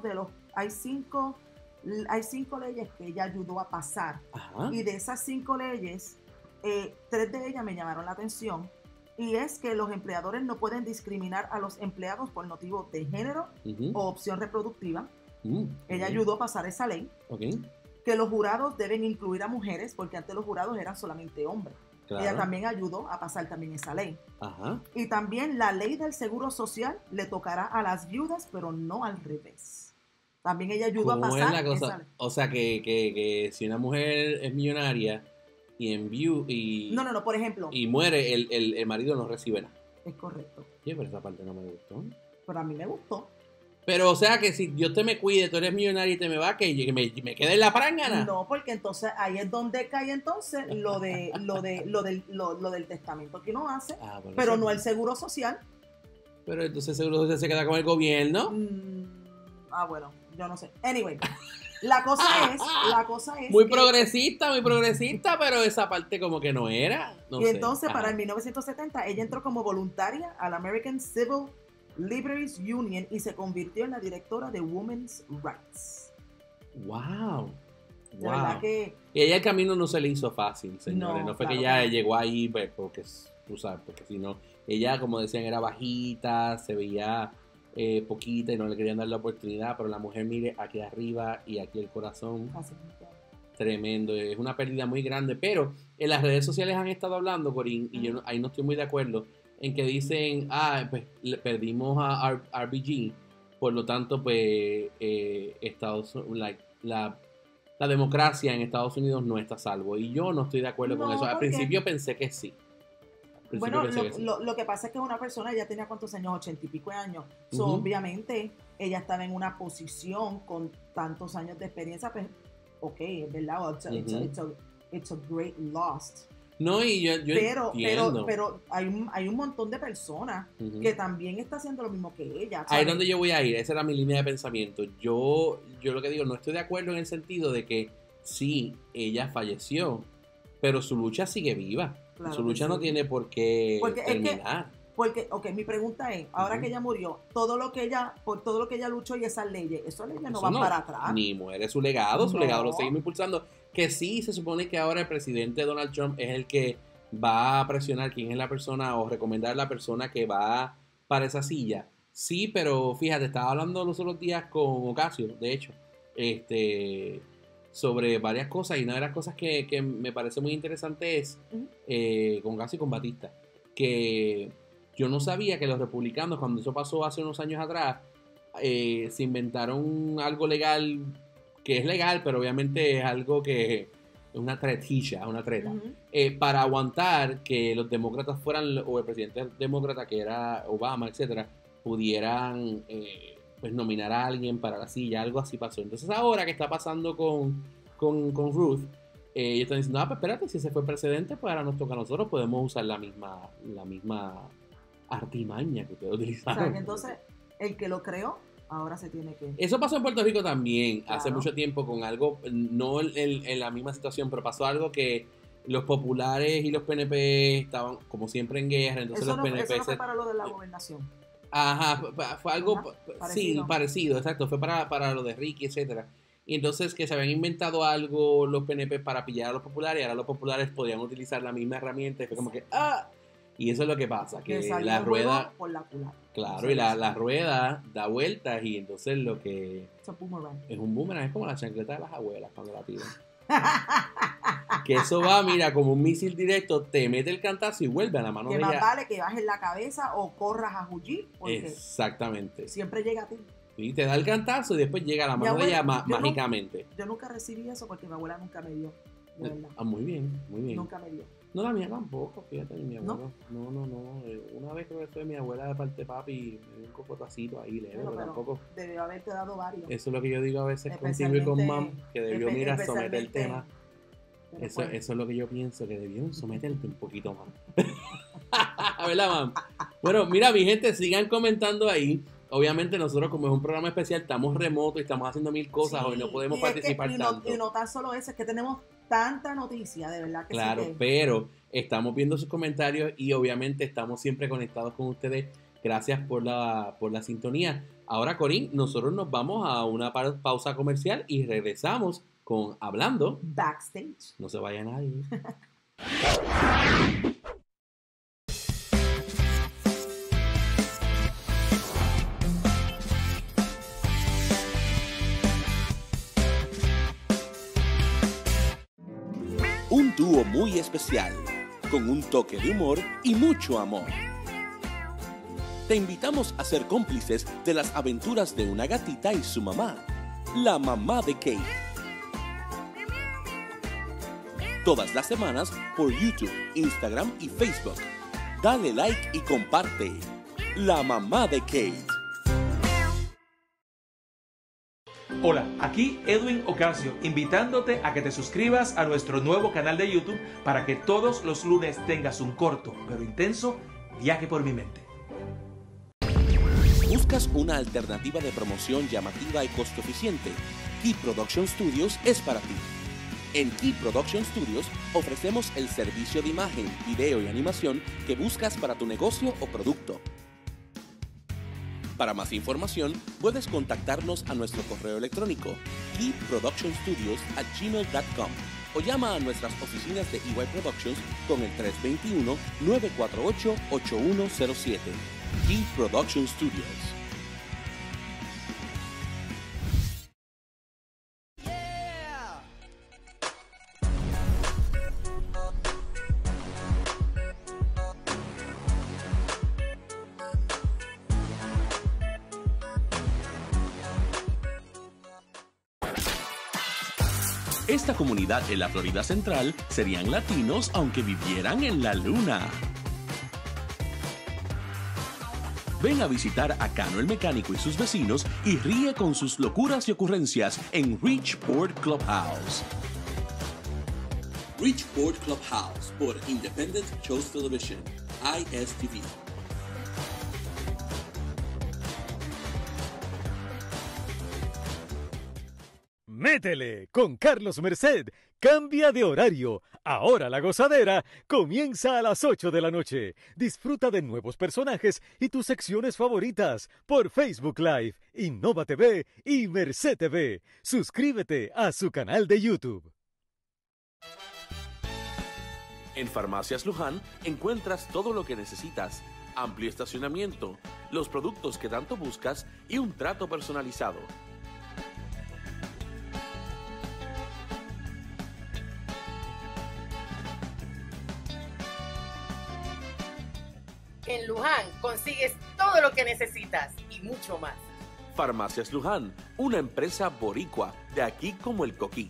leyes que ella ayudó a pasar. Y de esas 5 leyes... 3 de ellas me llamaron la atención, y es que los empleadores no pueden discriminar a los empleados por motivo de género o opción reproductiva. Ella ayudó a pasar esa ley. Que los jurados deben incluir a mujeres, porque antes los jurados eran solamente hombres. Claro. Ella también ayudó a pasar también esa ley. Y también la ley del seguro social le tocará a las viudas, pero no al revés. También ella ayudó a pasar la cosa? Esa ley. O sea que si una mujer es millonaria y No, por ejemplo. Y muere, el marido no recibe nada. Es correcto. Sí, pero esa parte no me gustó. Pero a mí me gustó. Pero, o sea, que si Dios te me cuide, tú eres millonario y te me va, que me quede en la prángana. No, porque entonces ahí es donde cae entonces lo del testamento que uno hace, pero no el seguro social. Pero entonces el seguro social se queda con el gobierno. Bueno, yo no sé. Anyway. La cosa es muy progresista, pero esa parte como que no era. Y entonces, para el 1970, ella entró como voluntaria al American Civil Liberties Union y se convirtió en la directora de Women's Rights. ¡Wow! De verdad que... Y ella el camino no se le hizo fácil, señores. No fue claro que ella llegó ahí, pues, porque tú sabes, porque si no, ella, como decían, era bajita, se veía poquita y no le querían dar la oportunidad, pero la mujer, mire, aquí arriba y aquí el corazón. Tremendo, es una pérdida muy grande, pero en las redes sociales han estado hablando, Corín, y yo ahí no estoy muy de acuerdo, en que dicen, pues perdimos a RBG, por lo tanto, pues la democracia en Estados Unidos no está a salvo, y yo no estoy de acuerdo con eso. Al principio pensé que sí. Bueno, lo que pasa es que una persona ya tenía ¿cuántos años? 80 y pico de años. So, obviamente, ella estaba en una posición con tantos años de experiencia, pues, ok, es verdad, it's a great loss. No, y yo entiendo. Pero hay un montón de personas que también está haciendo lo mismo que ella. ¿Sabes? Ahí es donde yo voy a ir, esa era mi línea de pensamiento. Yo lo que digo, no estoy de acuerdo en el sentido de que sí, ella falleció, pero su lucha sigue viva. Claro, su lucha no tiene por qué terminar. Porque, mi pregunta es, ahora que ella murió, por todo lo que ella luchó y esas leyes no van para atrás. Ni muere su legado lo seguimos impulsando. Que sí, se supone que ahora el presidente Donald Trump es el que va a presionar quién es la persona o recomendar la persona que va para esa silla. Sí, pero fíjate, estaba hablando los otros días con Ocasio, de hecho, sobre varias cosas, y una de las cosas que me parece muy interesante es con Ocasio y con Batista, que yo no sabía que los republicanos, cuando eso pasó hace unos años atrás, se inventaron algo legal, que es legal, pero obviamente es algo que es una tretilla, una treta, para aguantar que los demócratas fueran, o el presidente demócrata, que era Obama, etcétera, pudieran pues nominar a alguien para la silla. Algo así pasó. Entonces ahora que está pasando con Ruth, ellos están diciendo, pues espérate, si ese fue precedente, pues ahora nos toca a nosotros, podemos usar la misma artimaña que ustedes utilizaron. O sea, que entonces el que lo creó ahora se tiene que... Eso pasó en Puerto Rico también, hace mucho tiempo, con algo, no en la misma situación, pero pasó algo que los populares y los PNP estaban como siempre en guerra, entonces los PNP... Eso no fue para lo de la gobernación. Ajá, fue algo parecido, exacto, fue para lo de Ricky, etcétera. Y entonces que se habían inventado algo los PNP para pillar a los populares, y ahora los populares podían utilizar la misma herramienta, y fue como que y eso es lo que pasa, que la rueda por la culata. Claro, y la rueda da vueltas, y entonces lo que es un boomerang, es como la chancleta de las abuelas cuando la tiran. Que eso va, mira, como un misil directo, te mete el cantazo y vuelve a la mano de ella. Que más vale que bajes la cabeza o corras a huir, porque exactamente, siempre llega a ti. Y te da el cantazo y después llega a la mano de ella mágicamente. Yo nunca recibí eso porque mi abuela nunca me dio, de verdad. Muy bien, muy bien. Nunca me dio. No, la mía tampoco, fíjate, mi abuelo. No. Una vez creo que fue mi abuela de parte de papi, me dio un copotacito ahí leve, pero tampoco. Debió haberte dado varios. Eso es lo que yo digo a veces contigo y con mam, que debió, someter el tema. Eso es lo que yo pienso, que debieron someterte un poquito más. ¿Verdad, mam? Bueno, mira, mi gente, sigan comentando ahí. Obviamente nosotros, como es un programa especial, estamos remotos y estamos haciendo mil cosas, hoy no podemos participar tanto. Y no tan solo eso, es que tenemos tanta noticia, de verdad que claro, sí. Pero estamos viendo sus comentarios y obviamente estamos siempre conectados con ustedes. Gracias por la sintonía. Ahora, Corín, nosotros nos vamos a una pausa comercial y regresamos con Hablando Backstage. No se vaya nadie. Un dúo muy especial, con un toque de humor y mucho amor. Te invitamos a ser cómplices de las aventuras de una gatita y su mamá, la mamá de Kate. Todas las semanas por YouTube, Instagram y Facebook. Dale like y comparte. La mamá de Kate. Hola, aquí Edwin Ocasio, invitándote a que te suscribas a nuestro nuevo canal de YouTube para que todos los lunes tengas un corto pero intenso viaje por mi mente. ¿Buscas una alternativa de promoción llamativa y costo eficiente? Key Production Studios es para ti. En Key Production Studios ofrecemos el servicio de imagen, video y animación que buscas para tu negocio o producto. Para más información, puedes contactarnos a nuestro correo electrónico keyproductionstudios@gmail.com o llama a nuestras oficinas de EY Productions con el 321-948-8107. Key Production Studios. Esta comunidad en la Florida Central serían latinos aunque vivieran en la luna. Ven a visitar a Cano el Mecánico y sus vecinos y ríe con sus locuras y ocurrencias en Richport Clubhouse. Richport Clubhouse por Independent Shows Television, ISTV. Métele con Carlos Merced. Cambia de horario. Ahora la gozadera comienza a las 8 de la noche. Disfruta de nuevos personajes y tus secciones favoritas por Facebook Live, Innova TV y Merced TV. Suscríbete a su canal de YouTube. En Farmacias Luján encuentras todo lo que necesitas. Amplio estacionamiento, los productos que tanto buscas y un trato personalizado. En Luján consigues todo lo que necesitas y mucho más. Farmacias Luján, una empresa boricua, de aquí como el coquí.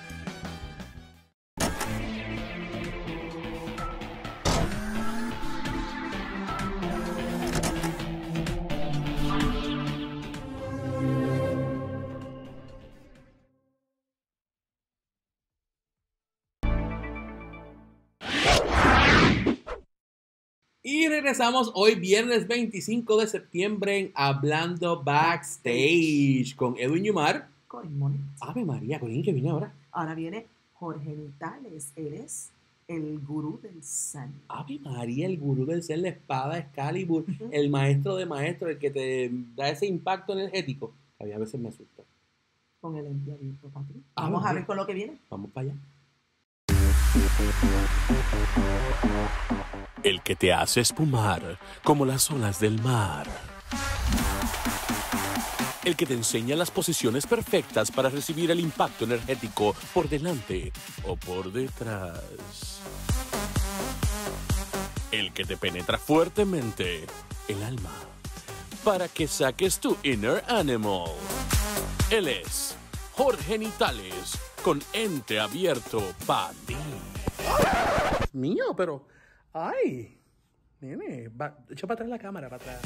Y regresamos hoy viernes 25 de septiembre en Hablando Backstage con Edwin Yumar. Corín Monet. Ave María, Corín, ¿qué viene ahora? Ahora viene Jorge Vitales. Él es el gurú del Zen. Ave María, el gurú del Zen, la espada Excalibur, el maestro de maestros, el que te da ese impacto energético. A mí a veces me asusta. Con el abierto, Patri. Vamos a ver con lo que viene. Vamos para allá. El que te hace espumar como las olas del mar. El que te enseña las posiciones perfectas para recibir el impacto energético por delante o por detrás. El que te penetra fuertemente el alma para que saques tu inner animal. Él es Jorge Vitales con ente abierto para ti. Mío, pero... ¡Ay! Nene, echa para atrás la cámara, para atrás.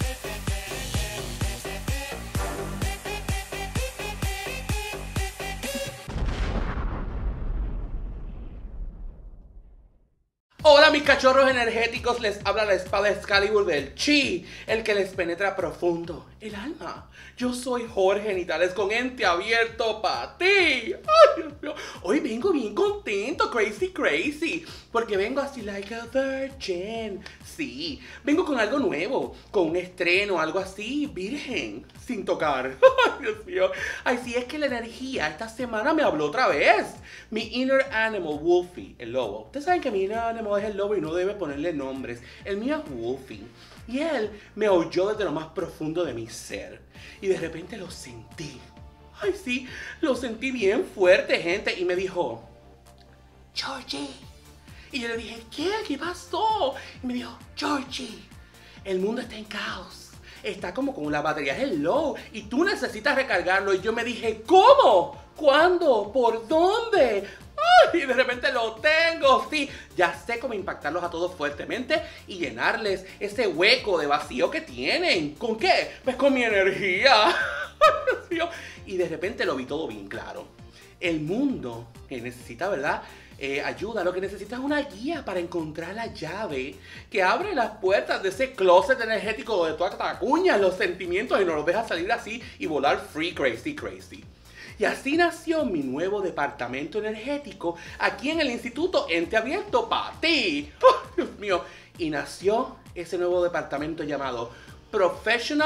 Hola mis cachorros energéticos, les habla la espada Excalibur del Chi, el que les penetra profundo el alma. Yo soy Jorge Vitales con ente abierto para ti. Ay, Dios mío. Hoy vengo bien contento, crazy, porque vengo así like a virgin. Sí, vengo con algo nuevo, con un estreno, algo así, virgen, sin tocar. Ay, Dios mío. Ay, sí, es que la energía esta semana me habló otra vez. Mi inner animal, Wolfie, el lobo. Ustedes saben que mi inner animal es el lobo y no debe ponerle nombres. El mío es Wolfie. Y él me oyó desde lo más profundo de mi ser. Y de repente lo sentí. Ay, sí, lo sentí bien fuerte, gente. Y me dijo, Georgie. Y yo le dije, ¿qué pasó? Y me dijo, Georgie, el mundo está en caos. Está como con la batería es low y tú necesitas recargarlo. Y yo me dije, ¿cómo? ¿Cuándo? ¿Por dónde? ¡Ay! Y de repente lo tengo, sí. Ya sé cómo impactarlos a todos fuertemente y llenarles ese hueco de vacío que tienen. ¿Con qué? Pues con mi energía. ¡Ay, Dios mío! Y de repente lo vi todo bien claro. El mundo que necesita, ¿verdad? Ayuda, lo que necesitas es una guía para encontrar la llave que abre las puertas de ese closet energético donde tú acuñas los sentimientos y no los dejas salir así y volar free, crazy. Y así nació mi nuevo departamento energético aquí en el Instituto Ente Abierto para ti. ¡Oh, Dios mío! Y nació ese nuevo departamento llamado Professional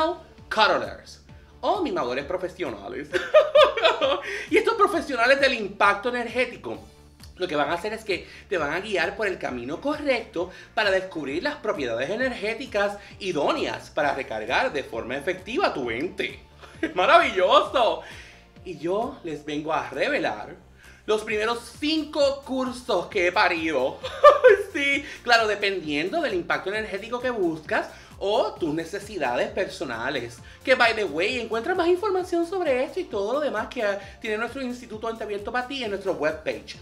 cuddlers o mimadores profesionales. Y estos profesionales del impacto energético lo que van a hacer es que te van a guiar por el camino correcto para descubrir las propiedades energéticas idóneas para recargar de forma efectiva tu ente. ¡Es maravilloso! Y yo les vengo a revelar los primeros 5 cursos que he parido. Sí, claro, dependiendo del impacto energético que buscas o tus necesidades personales. Que, by the way, encuentras más información sobre esto y todo lo demás que tiene nuestro Instituto Ente Abierto para Ti en nuestro webpage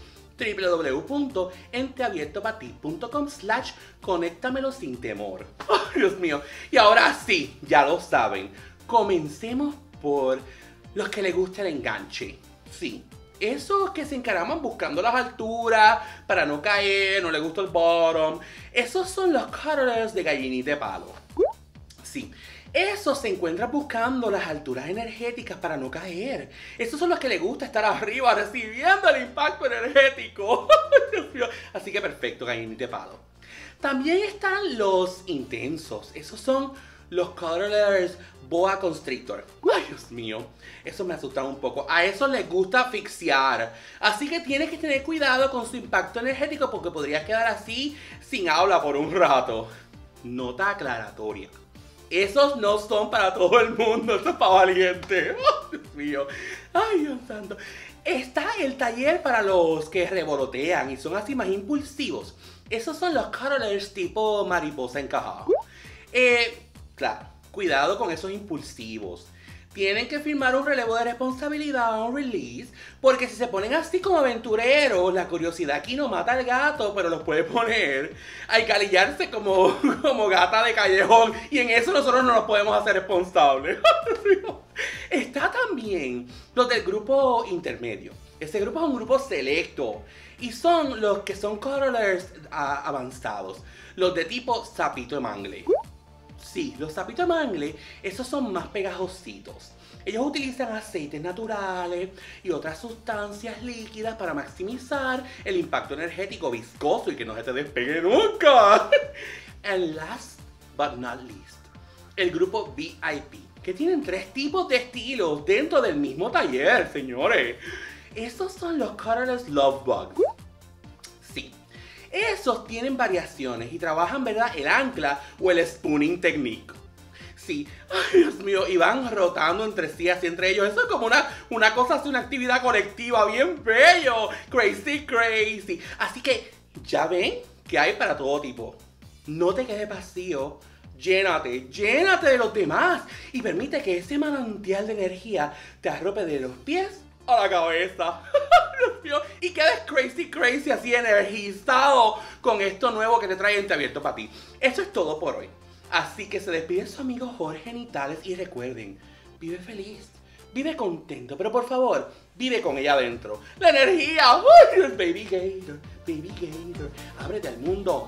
www.enteabiertopati.com/conéctamelo sin temor. Oh, Dios mío. Y ahora sí, ya lo saben. Comencemos por los que les gusta el enganche. Sí, esos que se encaraman buscando las alturas para no caer, no les gusta el bottom. Esos son los cuddlers de gallinita de palo. Sí, esos se encuentran buscando las alturas energéticas para no caer. Esos son los que les gusta estar arriba recibiendo el impacto energético. Dios mío. Así que perfecto, gallinita de palo. También están los intensos. Esos son los cuddlers boa constrictor. Ay, Dios mío, eso me asusta un poco. A esos les gusta asfixiar. Así que tienes que tener cuidado con su impacto energético porque podrías quedar así sin habla por un rato. Nota aclaratoria. Esos no son para todo el mundo, eso es para valiente. Oh, Dios mío. Ay, Dios santo. Está el taller para los que revolotean y son así más impulsivos. Esos son los cuddlers tipo mariposa encajada. Claro, cuidado con esos impulsivos. Tienen que firmar un relevo de responsabilidad, un release, porque si se ponen así como aventureros, la curiosidad aquí no mata al gato, pero los puede poner a encalillarse como gata de callejón, y en eso nosotros no nos podemos hacer responsables. Está también los del grupo intermedio. Ese grupo es un grupo selecto, y son los que son cuddlers avanzados, los de tipo sapito de mangle. Sí, los sapitos de mangle, esos son más pegajositos. Ellos utilizan aceites naturales y otras sustancias líquidas para maximizar el impacto energético viscoso y que no se te despegue nunca. And last but not least, el grupo VIP, que tienen 3 tipos de estilos dentro del mismo taller, señores. Esos son los cuddlers Love Bug. Sí. Esos tienen variaciones y trabajan, ¿verdad?, el ancla o el spooning technique. Sí, ay, Dios mío, y van rotando entre sí, así entre ellos. Eso es como una cosa así, una actividad colectiva bien bello. Crazy, crazy. Así que, ya ven que hay para todo tipo. No te quedes vacío. Llénate de los demás. Y permite que ese manantial de energía te arrope de los pies a la cabeza. Dios mío. Y quedes crazy, así energizado con esto nuevo que te trae Ente Abierto para ti. Eso es todo por hoy. Así que se despide su amigo Jorge Genitales y recuerden, vive feliz, vive contento, pero por favor, vive con ella adentro. La energía, baby gator, ábrete al mundo.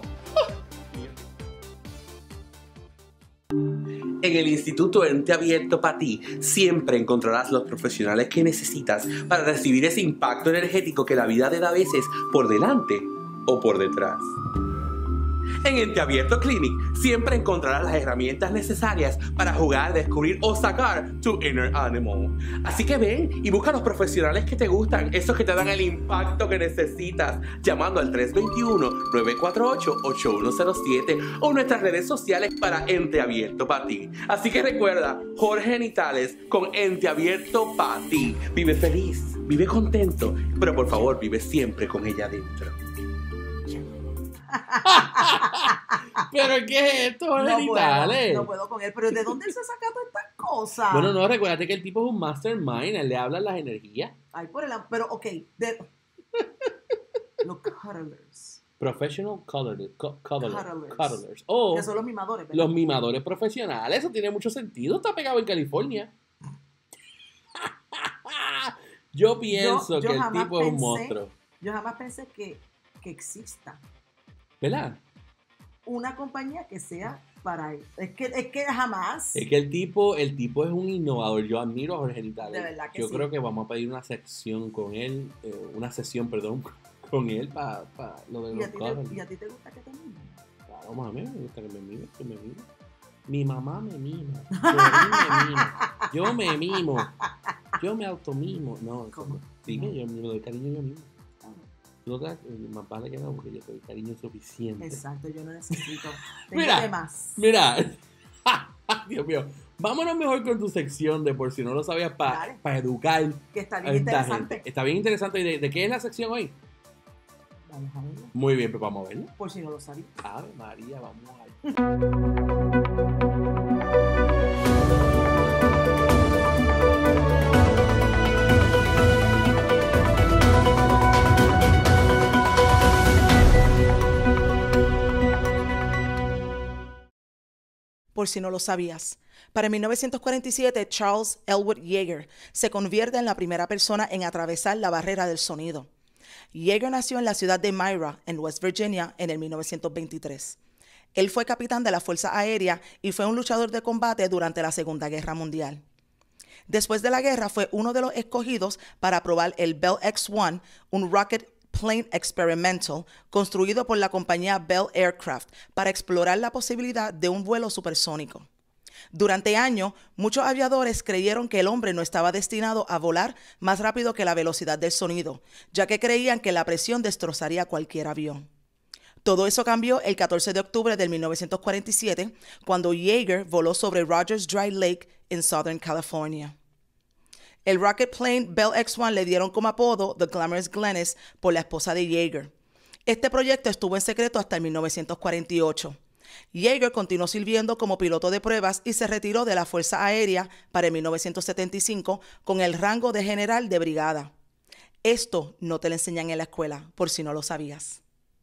En el Instituto Ente Abierto para Ti siempre encontrarás los profesionales que necesitas para recibir ese impacto energético que la vida te da a veces por delante o por detrás. En Ente Abierto Clinic siempre encontrarás las herramientas necesarias para jugar, descubrir o sacar tu inner animal. Así que ven y busca a los profesionales que te gustan, esos que te dan el impacto que necesitas, llamando al 321-948-8107 o nuestras redes sociales para Ente Abierto para Ti. Así que recuerda, Jorge Genitales con Ente Abierto para Ti. Vive feliz, vive contento, pero por favor vive siempre con ella adentro. ¿Pero qué es esto, Genitales? No puedo con él, pero ¿de dónde él se saca todas estas cosas? Bueno, no, recuérdate que el tipo es un mastermind, él le habla las energías. Ay, pero ok, los cuddlers. Professional cuddlers. Oh, que son los mimadores, ¿verdad? Los mimadores profesionales, eso tiene mucho sentido, está pegado en California. Yo pienso que el tipo es un monstruo. Yo jamás pensé que exista, ¿verdad?, una compañía que sea para él. Es que jamás. Es que el tipo es un innovador. Yo admiro a Jorge Genitales. De verdad que yo sí. creo que vamos a pedir una sesión con él, con él para lo de los cuddlers. ¿Y a ti te gusta que te mimen? Claro, mami, me gusta que me mimen. Mi mamá me mima. Corín me mima. Yo me mimo. Yo me automimo. No, ¿Cómo? Dime, yo me doy cariño yo mismo. Tú más vale que no, porque yo doy cariño suficiente. Exacto, yo no necesito. Tengo Mira, de más. Mira. Dios mío. Vámonos mejor con tu sección de por si no lo sabías para educar. Que está a bien esta interesante. gente. Está bien interesante. ¿Y de qué es la sección hoy? Vamos a verlo. Muy bien, pues vamos a verlo. Por si no lo sabía. Ave María, vamos a ver. Por si no lo sabías. Para 1947, Charles Elwood Yeager se convierte en la primera persona en atravesar la barrera del sonido. Yeager nació en la ciudad de Myra, en West Virginia, en el 1923. Él fue capitán de la Fuerza Aérea y fue un luchador de combate durante la Segunda Guerra Mundial. Después de la guerra, fue uno de los escogidos para probar el Bell X-1, un rocket plane experimental construido por la compañía Bell Aircraft para explorar la posibilidad de un vuelo supersónico. Durante años, muchos aviadores creyeron que el hombre no estaba destinado a volar más rápido que la velocidad del sonido, ya que creían que la presión destrozaría cualquier avión. Todo eso cambió el 14 de octubre de 1947, cuando Yeager voló sobre Rogers Dry Lake en Southern California. El rocket plane Bell X-1 le dieron como apodo The Glamorous Glennis por la esposa de Yeager. Este proyecto estuvo en secreto hasta 1948. Yeager continuó sirviendo como piloto de pruebas y se retiró de la Fuerza Aérea para 1975 con el rango de general de brigada. Esto no te lo enseñan en la escuela, por si no lo sabías.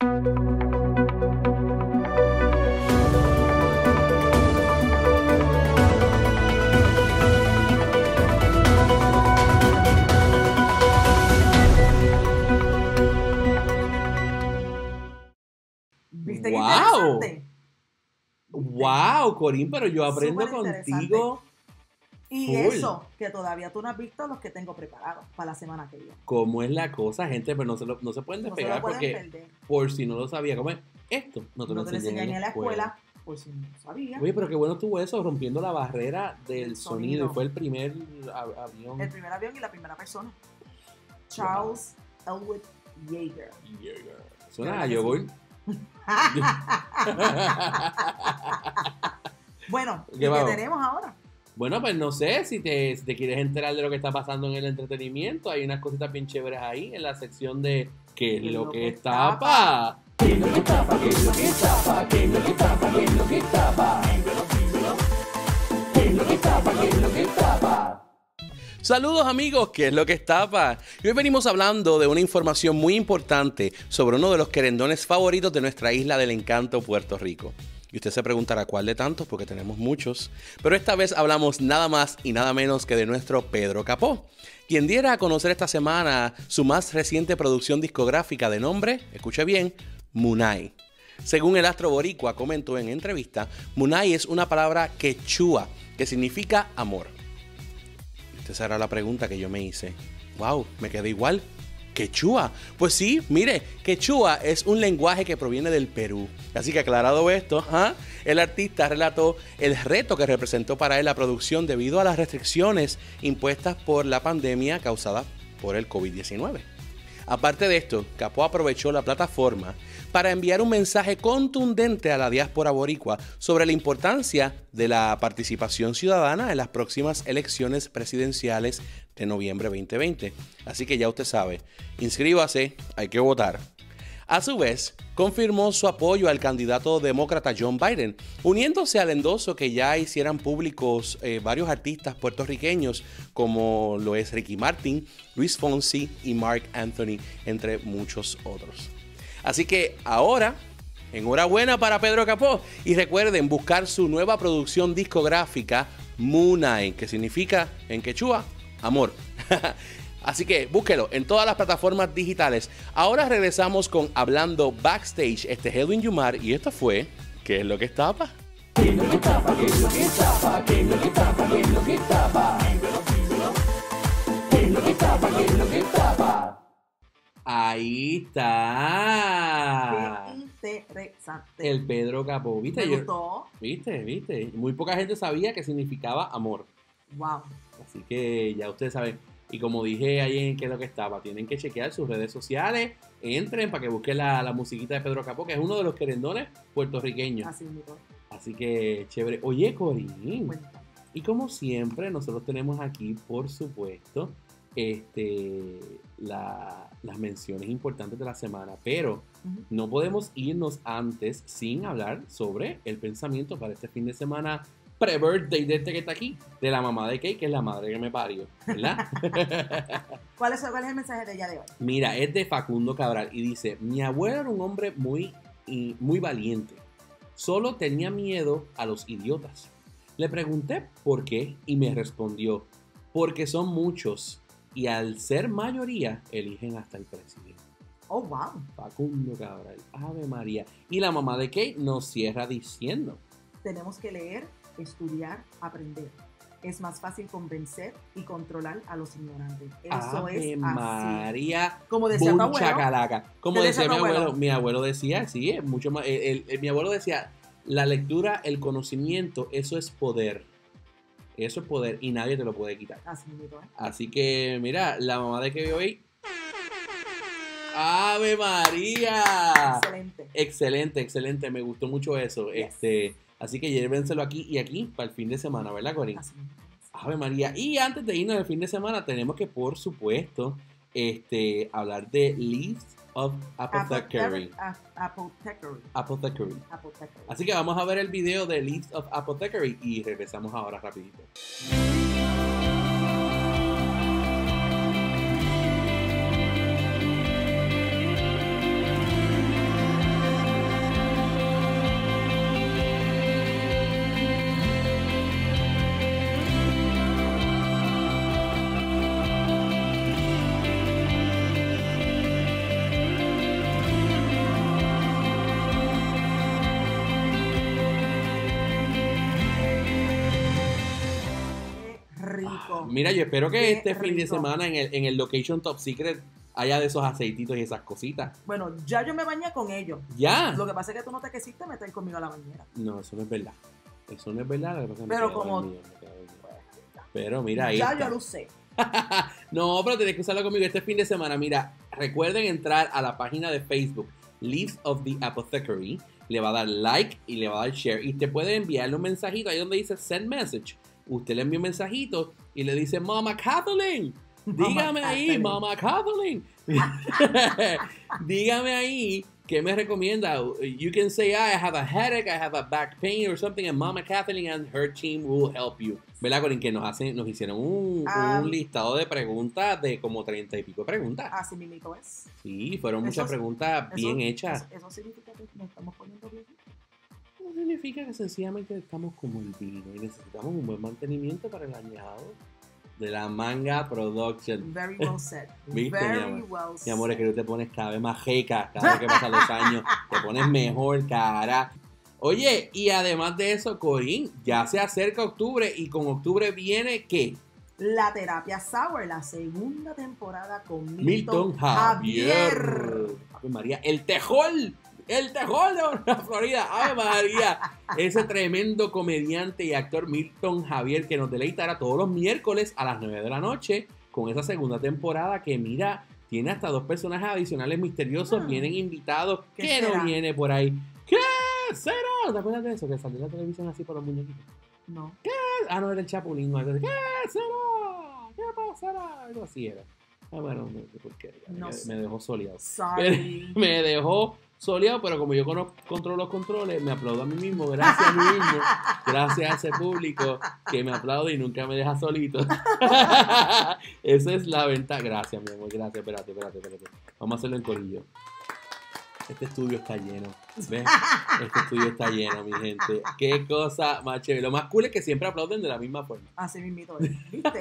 ¿Viste qué interesante? ¡Wow, Corín! Pero yo aprendo contigo. Y full. eso, que todavía tú no has visto los que tengo preparados para la semana que viene. ¿Cómo es la cosa, gente? Pero no se pueden despegar porque, perder. por si no lo sabía, ¿cómo es? Esto no te lo enseñan en la escuela, por si no lo sabía. Oye, pero qué bueno estuvo eso, rompiendo la barrera del sonido. Y fue el primer avión. El primer avión y la primera persona. Charles Elwood Yeager. Suena a yogur. Bueno, ¿Qué ¿qué vamos? tenemos ahora? Bueno, pues no sé si te quieres enterar de lo que está pasando en el entretenimiento. Hay unas cositas bien chéveres ahí en la sección de ¿Qué es lo que tapa? ¿Qué es lo que tapa? ¿Qué es lo que tapa? ¿Qué es lo que tapa? ¿Qué es lo que tapa? ¿Qué es lo que tapa? ¿Qué es lo que tapa? Saludos amigos, ¿qué es lo que tapa? Y hoy venimos hablando de una información muy importante sobre uno de los querendones favoritos de nuestra isla del encanto, Puerto Rico. Y usted se preguntará cuál de tantos, porque tenemos muchos. Pero esta vez hablamos nada más y nada menos que de nuestro Pedro Capó, quien diera a conocer esta semana su más reciente producción discográfica de nombre, escuche bien, Munay. Según el astro boricua comentó en entrevista, Munay es una palabra quechua que significa amor. Esa era la pregunta que yo me hice. Wow, me quedé igual. ¿Quechua? Pues sí, mire, quechua es un lenguaje que proviene del Perú. Así que aclarado esto, el artista relató el reto que representó para él la producción debido a las restricciones impuestas por la pandemia causada por el COVID-19. Aparte de esto, Capó aprovechó la plataforma para enviar un mensaje contundente a la diáspora boricua sobre la importancia de la participación ciudadana en las próximas elecciones presidenciales de noviembre 2020. Así que ya usted sabe, inscríbase, hay que votar. A su vez, confirmó su apoyo al candidato demócrata John Biden, uniéndose al endoso que ya hicieran públicos varios artistas puertorriqueños como lo es Ricky Martin, Luis Fonsi y Marc Anthony, entre muchos otros. Así que ahora, enhorabuena para Pedro Capó y recuerden buscar su nueva producción discográfica Munay, que significa en quechua, amor. Así que búsquelo en todas las plataformas digitales. Ahora regresamos con Hablando Backstage. Este es Edwin Yumar y esto fue ¿Qué es lo que tapa? ¿Qué es lo que tapa? ¿Qué es lo que tapa? ¿Qué es lo que tapa? ¿Qué es lo que tapa? ¿Qué es lo que tapa? ¿Qué es lo que tapa? Ahí está. Qué interesante. El Pedro Capó, ¿viste? Me gustó. ¿Viste? Muy poca gente sabía que significaba amor. Wow. Así que ya ustedes saben. Y como dije ahí en qué es lo que estaba, tienen que chequear sus redes sociales. Entren para que busquen la musiquita de Pedro Capó, que es uno de los querendones puertorriqueños. Así que chévere. Oye, Corín. Bueno. Y como siempre, nosotros tenemos aquí, por supuesto, las menciones importantes de la semana. Pero no podemos irnos antes sin hablar sobre el pensamiento para este fin de semana pre-birthday de este que está aquí, de la mamá de Kate, que es la madre que me parió, ¿verdad? ¿Cuál es el mensaje de ella de hoy? Mira, es de Facundo Cabral y dice: mi abuelo era un hombre muy valiente. Solo tenía miedo a los idiotas. Le pregunté por qué y me respondió: porque son muchos y al ser mayoría eligen hasta el presidente. Oh, wow. Facundo Cabral, Ave María. Y la mamá de Kate nos cierra diciendo: tenemos que leer, estudiar, aprender. Es más fácil convencer y controlar a los ignorantes. Eso Ave es así. María. Como decía tu abuelo. Chacalaca. Como decía mi abuelo. Mi abuelo decía, sí, es mucho más. Mi abuelo decía: la lectura, el conocimiento, eso es poder. Eso es poder y nadie te lo puede quitar. Así que, mira, la mamá de que hoy. ¡Ave María! Excelente. Me gustó mucho eso. Yes. Así que llévenselo aquí y aquí para el fin de semana, ¿verdad, Corín? Ave María. Y antes de irnos del fin de semana, tenemos que, por supuesto, hablar de Leaves of Apothecary. Apothecary. Así que vamos a ver el video de Leaves of Apothecary y regresamos ahora rapidito. Mira, yo espero que este fin de semana en el Location Top Secret haya de esos aceititos y esas cositas. Bueno, ya yo me bañé con ellos. ¿Ya? Lo que pasa es que tú no te quisiste meter conmigo a la bañera. No, eso no es verdad. Pero como... Pero mira, ahí ya está. Yo lo sé. No, pero tienes que usarlo conmigo este fin de semana. Mira, recuerden entrar a la página de Facebook Leaves of the Apothecary. Le va a dar like y le va a dar share. Y te puede enviarle un mensajito ahí donde dice Send Message. Usted le envía un mensajito y le dice: Mama Kathleen, dígame ahí, Mama Kathleen. Dígame ahí, ¿qué me recomienda? You can say, I have a headache, I have a back pain or something, and Mama Kathleen and her team will help you. ¿Verdad, Corín? Que nos hicieron un listado de preguntas de como 30 y pico preguntas. Así mismo es. Sí, fueron muchas preguntas bien hechas. Eso significa que nos estamos poniendo bien. No significa que sencillamente estamos como el vino y necesitamos un buen mantenimiento para el añado de la Manga Production. Very well said. ¿Viste, Very well said. Mi amor, es que tú te pones cada vez más rica, cada vez que pasan los años, te pones mejor, cara. Oye, y además de eso, Corín, ya se acerca octubre y con octubre viene, ¿qué? La Terapia Sour, la segunda temporada con Milton Javier. Ave María, el tejol de la Florida. ¡Ave María! Ese tremendo comediante y actor Milton Javier que nos deleitará todos los miércoles a las 9 de la noche con esa segunda temporada que, mira, tiene hasta 2 personajes adicionales misteriosos. Vienen invitados. ¿Qué no viene por ahí? ¿Qué será? ¿Te acuerdas de eso? Que salió en la televisión así por los muñequitos. No. ¿Qué? Ah, no, era el Chapulín. No, ¿qué será? ¿Qué pasará? Algo así era. Ah, bueno, me dejó soleado. Me dejó soleado, pero como yo controlo los controles, me aplaudo a mí mismo, gracias a mí mismo, gracias a ese público que me aplaude y nunca me deja solito. Esa es la ventaja. Gracias, mi amor, gracias. Espérate. Vamos a hacerlo en corillo. Este estudio está lleno. ¿Ves? Este estudio está lleno, mi gente. Qué cosa más chévere. Lo más cool es que siempre aplauden de la misma forma. Así mismito, ¿viste?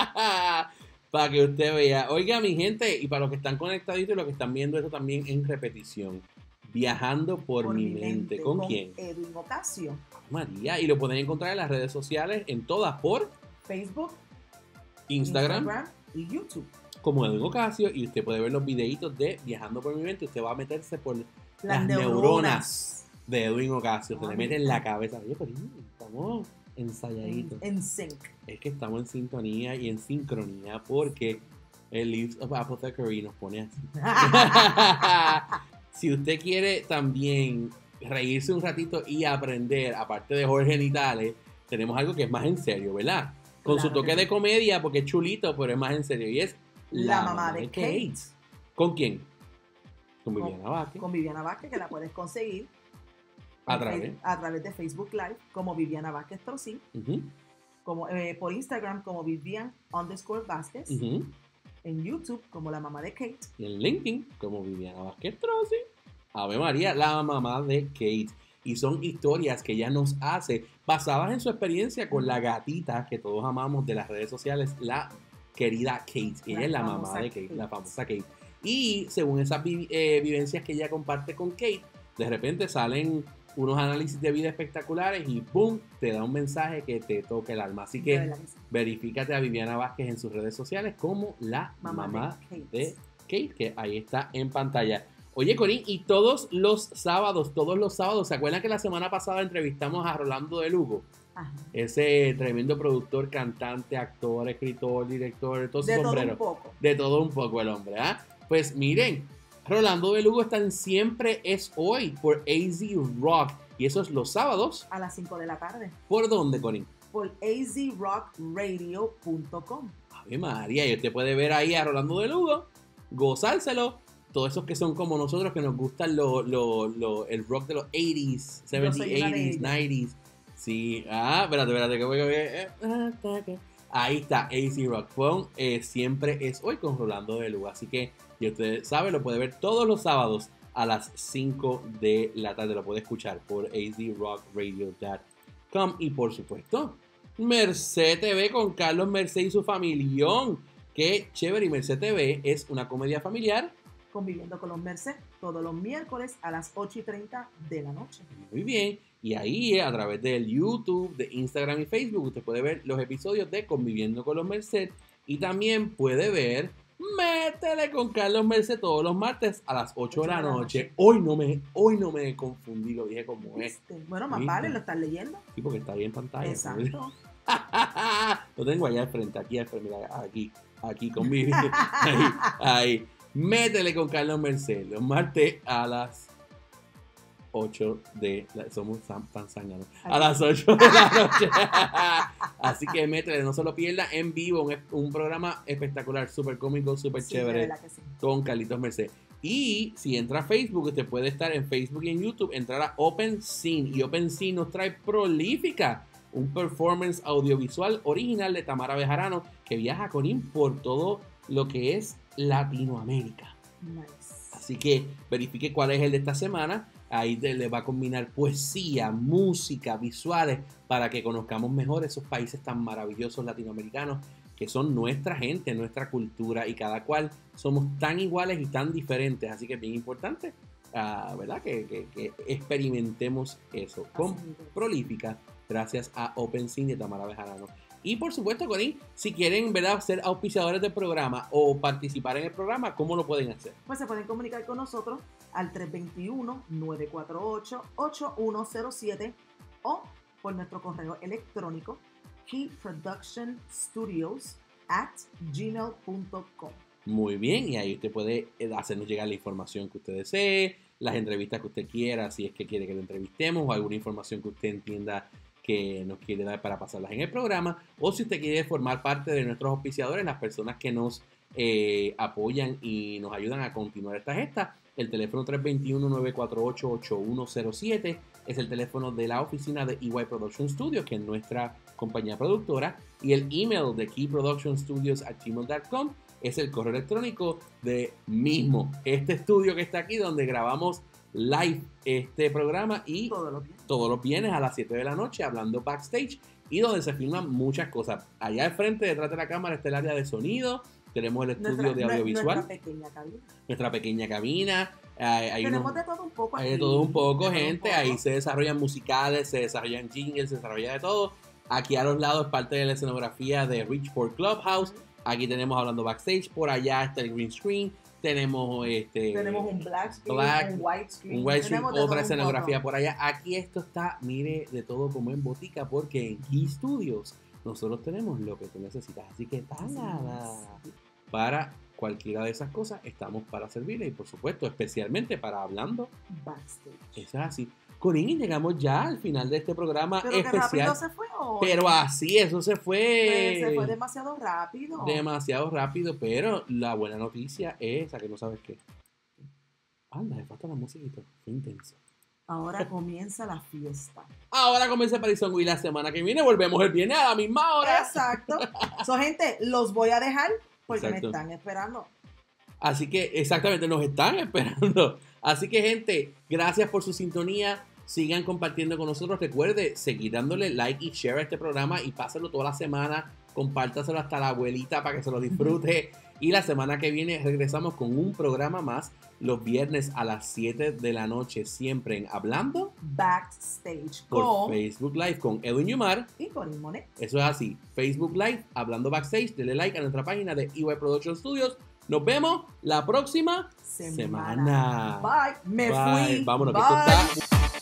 Para que usted vea. Oiga, mi gente, y para los que están conectaditos y los que están viendo esto también en repetición. Viajando por mi mente. ¿Con quién? Edwin Ocasio. María. Y lo pueden encontrar en las redes sociales, en todas, por Facebook, Instagram y YouTube. Como Edwin Ocasio. Y usted puede ver los videitos de Viajando por mi mente. Usted va a meterse por las neuronas de Edwin Ocasio. Se le mete en la está. cabeza. Oye, pero estamos ensayaditos. En sync. Es que estamos en sintonía y en sincronía porque el Leaves of Apothecary nos pone así. Si usted quiere también reírse un ratito y aprender, aparte de Jorge Nitales, tenemos algo que es más en serio, ¿verdad? Con Claro su toque que sí. de comedia, porque es chulito, pero es más en serio. Y es La mamá de Kate. ¿Con quién? Con Viviana Vázquez. Con Viviana Vázquez, que la puedes conseguir A través. a través de Facebook Live como Viviana Vázquez Trocín, Ujú, como, por Instagram como Vivian_Vázquez, ujú. en YouTube como la mamá de Kate. Y en LinkedIn, como Viviana Vázquez Trozzi. Ave María, la mamá de Kate. Y son historias que ella nos hace basadas en su experiencia con la gatita que todos amamos de las redes sociales, la querida Kate. Ella La es la mamá famosa de Kate, Kate. la famosa Kate. Y según esas vivencias que ella comparte con Kate, de repente salen unos análisis de vida espectaculares y ¡boom! Te da un mensaje que te toca el alma. Así De que verdad que sí. verifícate a Viviana Vázquez en sus redes sociales como la mamá de Kate, que ahí está en pantalla. Oye, Corín, y todos los sábados, ¿se acuerdan que la semana pasada entrevistamos a Rolando de Lugo? Ajá. Ese tremendo productor, cantante, actor, escritor, director, todo su De todo sombrero. un poco. De todo un poco el hombre, ¿ah? Pues miren, Rolando de Lugo está en Siempre es Hoy por AZ Rock. Y eso es los sábados. A las 5 de la tarde. ¿Por dónde, Corín? Por azrockradio.com. Ave María, y usted puede ver ahí a Rolando de Lugo, gozárselo. Todos esos que son como nosotros, que nos gustan el rock de los 80s, 70s, soy una de 80s, ellas. 90s. Sí, espérate, que voy a ver. Ahí está, AZ Rock. Pon Siempre es Hoy con Rolando de Lugo. Así que, y usted sabe, lo puede ver todos los sábados a las 5 de la tarde. Lo puede escuchar por azrockradio.com. Y por supuesto, Merced TV con Carlos Merced y su familión. Qué chévere. Y Merced TV es una comedia familiar. Conviviendo con los Merced todos los miércoles a las 8:30 de la noche. Muy bien. Y ahí a través del YouTube, de Instagram y Facebook, usted puede ver los episodios de Conviviendo con los Merced. Y también puede ver Métele con Carlos Merced todos los martes a las 8 de la noche. Hoy no me confundí, lo dije como es. Bueno, más ¿Viste? vale, lo estás leyendo. Sí, porque está ahí en pantalla. Exacto. Lo tengo allá al frente, mira, aquí con mi... ahí. Métele con Carlos Merced los martes a las 8 de la... Somos tan zánganos. A las 8 de la noche. Así que métele, no se lo pierda en vivo. Un programa espectacular, súper cómico, súper Sí, chévere. de verdad que sí. Con Carlitos Merced. Y si entra a Facebook, usted puede estar en Facebook y en YouTube, entrar a OpenScene. Y OpenScene nos trae Prolífica, un performance audiovisual original de Tamara Bejarano que viaja con por todo lo que es Latinoamérica. Nice. Así que verifique cuál es el de esta semana. Ahí le va a combinar poesía, música, visuales, para que conozcamos mejor esos países tan maravillosos latinoamericanos que son nuestra gente, nuestra cultura, y cada cual somos tan iguales y tan diferentes. Así que es bien importante, ¿verdad? Que experimentemos eso con Así es. Prolífica, gracias a OpenScene de Tamara Bejarano. Y por supuesto, Corín, si quieren, ¿verdad?, ser auspiciadores del programa o participar en el programa, ¿cómo lo pueden hacer? Pues se pueden comunicar con nosotros al 321-948-8107 o por nuestro correo electrónico keyproductionstudios@gmail.com. Muy bien, y ahí usted puede hacernos llegar la información que usted desee, las entrevistas que usted quiera, si es que quiere que lo entrevistemos, o alguna información que usted entienda que nos quiere dar para pasarlas en el programa, o si usted quiere formar parte de nuestros auspiciadores, las personas que nos apoyan y nos ayudan a continuar esta gesta. El teléfono 321-948-8107 es el teléfono de la oficina de EY Production Studios, que es nuestra compañía productora, y el email de keyproductionstudios@gmail.com es el correo electrónico de mismo este estudio que está aquí, donde grabamos live este programa y todos los viernes a las 7 de la noche, hablando backstage, y donde se filman muchas cosas. Allá al frente, detrás de la cámara, está el área de sonido. Tenemos el estudio de audiovisual. Nuestra pequeña cabina. Tenemos de todo un poco aquí. Hay de todo un poco, gente. Ahí se desarrollan musicales, se desarrollan jingles, se desarrolla de todo. Aquí a los lados es parte de la escenografía de Richport Clubhouse. Aquí tenemos hablando backstage. Por allá está el green screen. tenemos tenemos un black screen, un white screen, otra escenografía por allá. Aquí esto está, mire, de todo como en botica, porque en Key Studios nosotros tenemos lo que tú necesitas. Así que para cualquiera de esas cosas estamos para servirle, y por supuesto, especialmente para Hablando Backstage. Eso es así. Corín, y llegamos ya al final de este programa pero especial. Pero rápido se fue hoy. Pero así, eso se fue. Se fue demasiado rápido. Demasiado rápido, pero la buena noticia es esa que no sabes qué. Anda, le falta la musiquita. Fue intenso. Ahora comienza la fiesta. Ahora comienza Parizón, y la semana que viene volvemos el viernes a la misma hora. Exacto. Gente, los voy a dejar porque me están esperando. Así que, exactamente, nos están esperando. Así que, gente, gracias por su sintonía. Sigan compartiendo con nosotros. Recuerde seguir dándole like y share a este programa y pásenlo toda la semana. Compártaselo hasta la abuelita para que se lo disfrute. Y la semana que viene regresamos con un programa más los viernes a las 7 de la noche, siempre en Hablando Backstage por Facebook Live con Edwin Yumar y Corín Monet. Eso es así, Facebook Live, Hablando Backstage. Denle like a nuestra página de EY Production Studios. Nos vemos la próxima semana. Bye. Me Bye. fui. Vámonos, Bye. que esto está...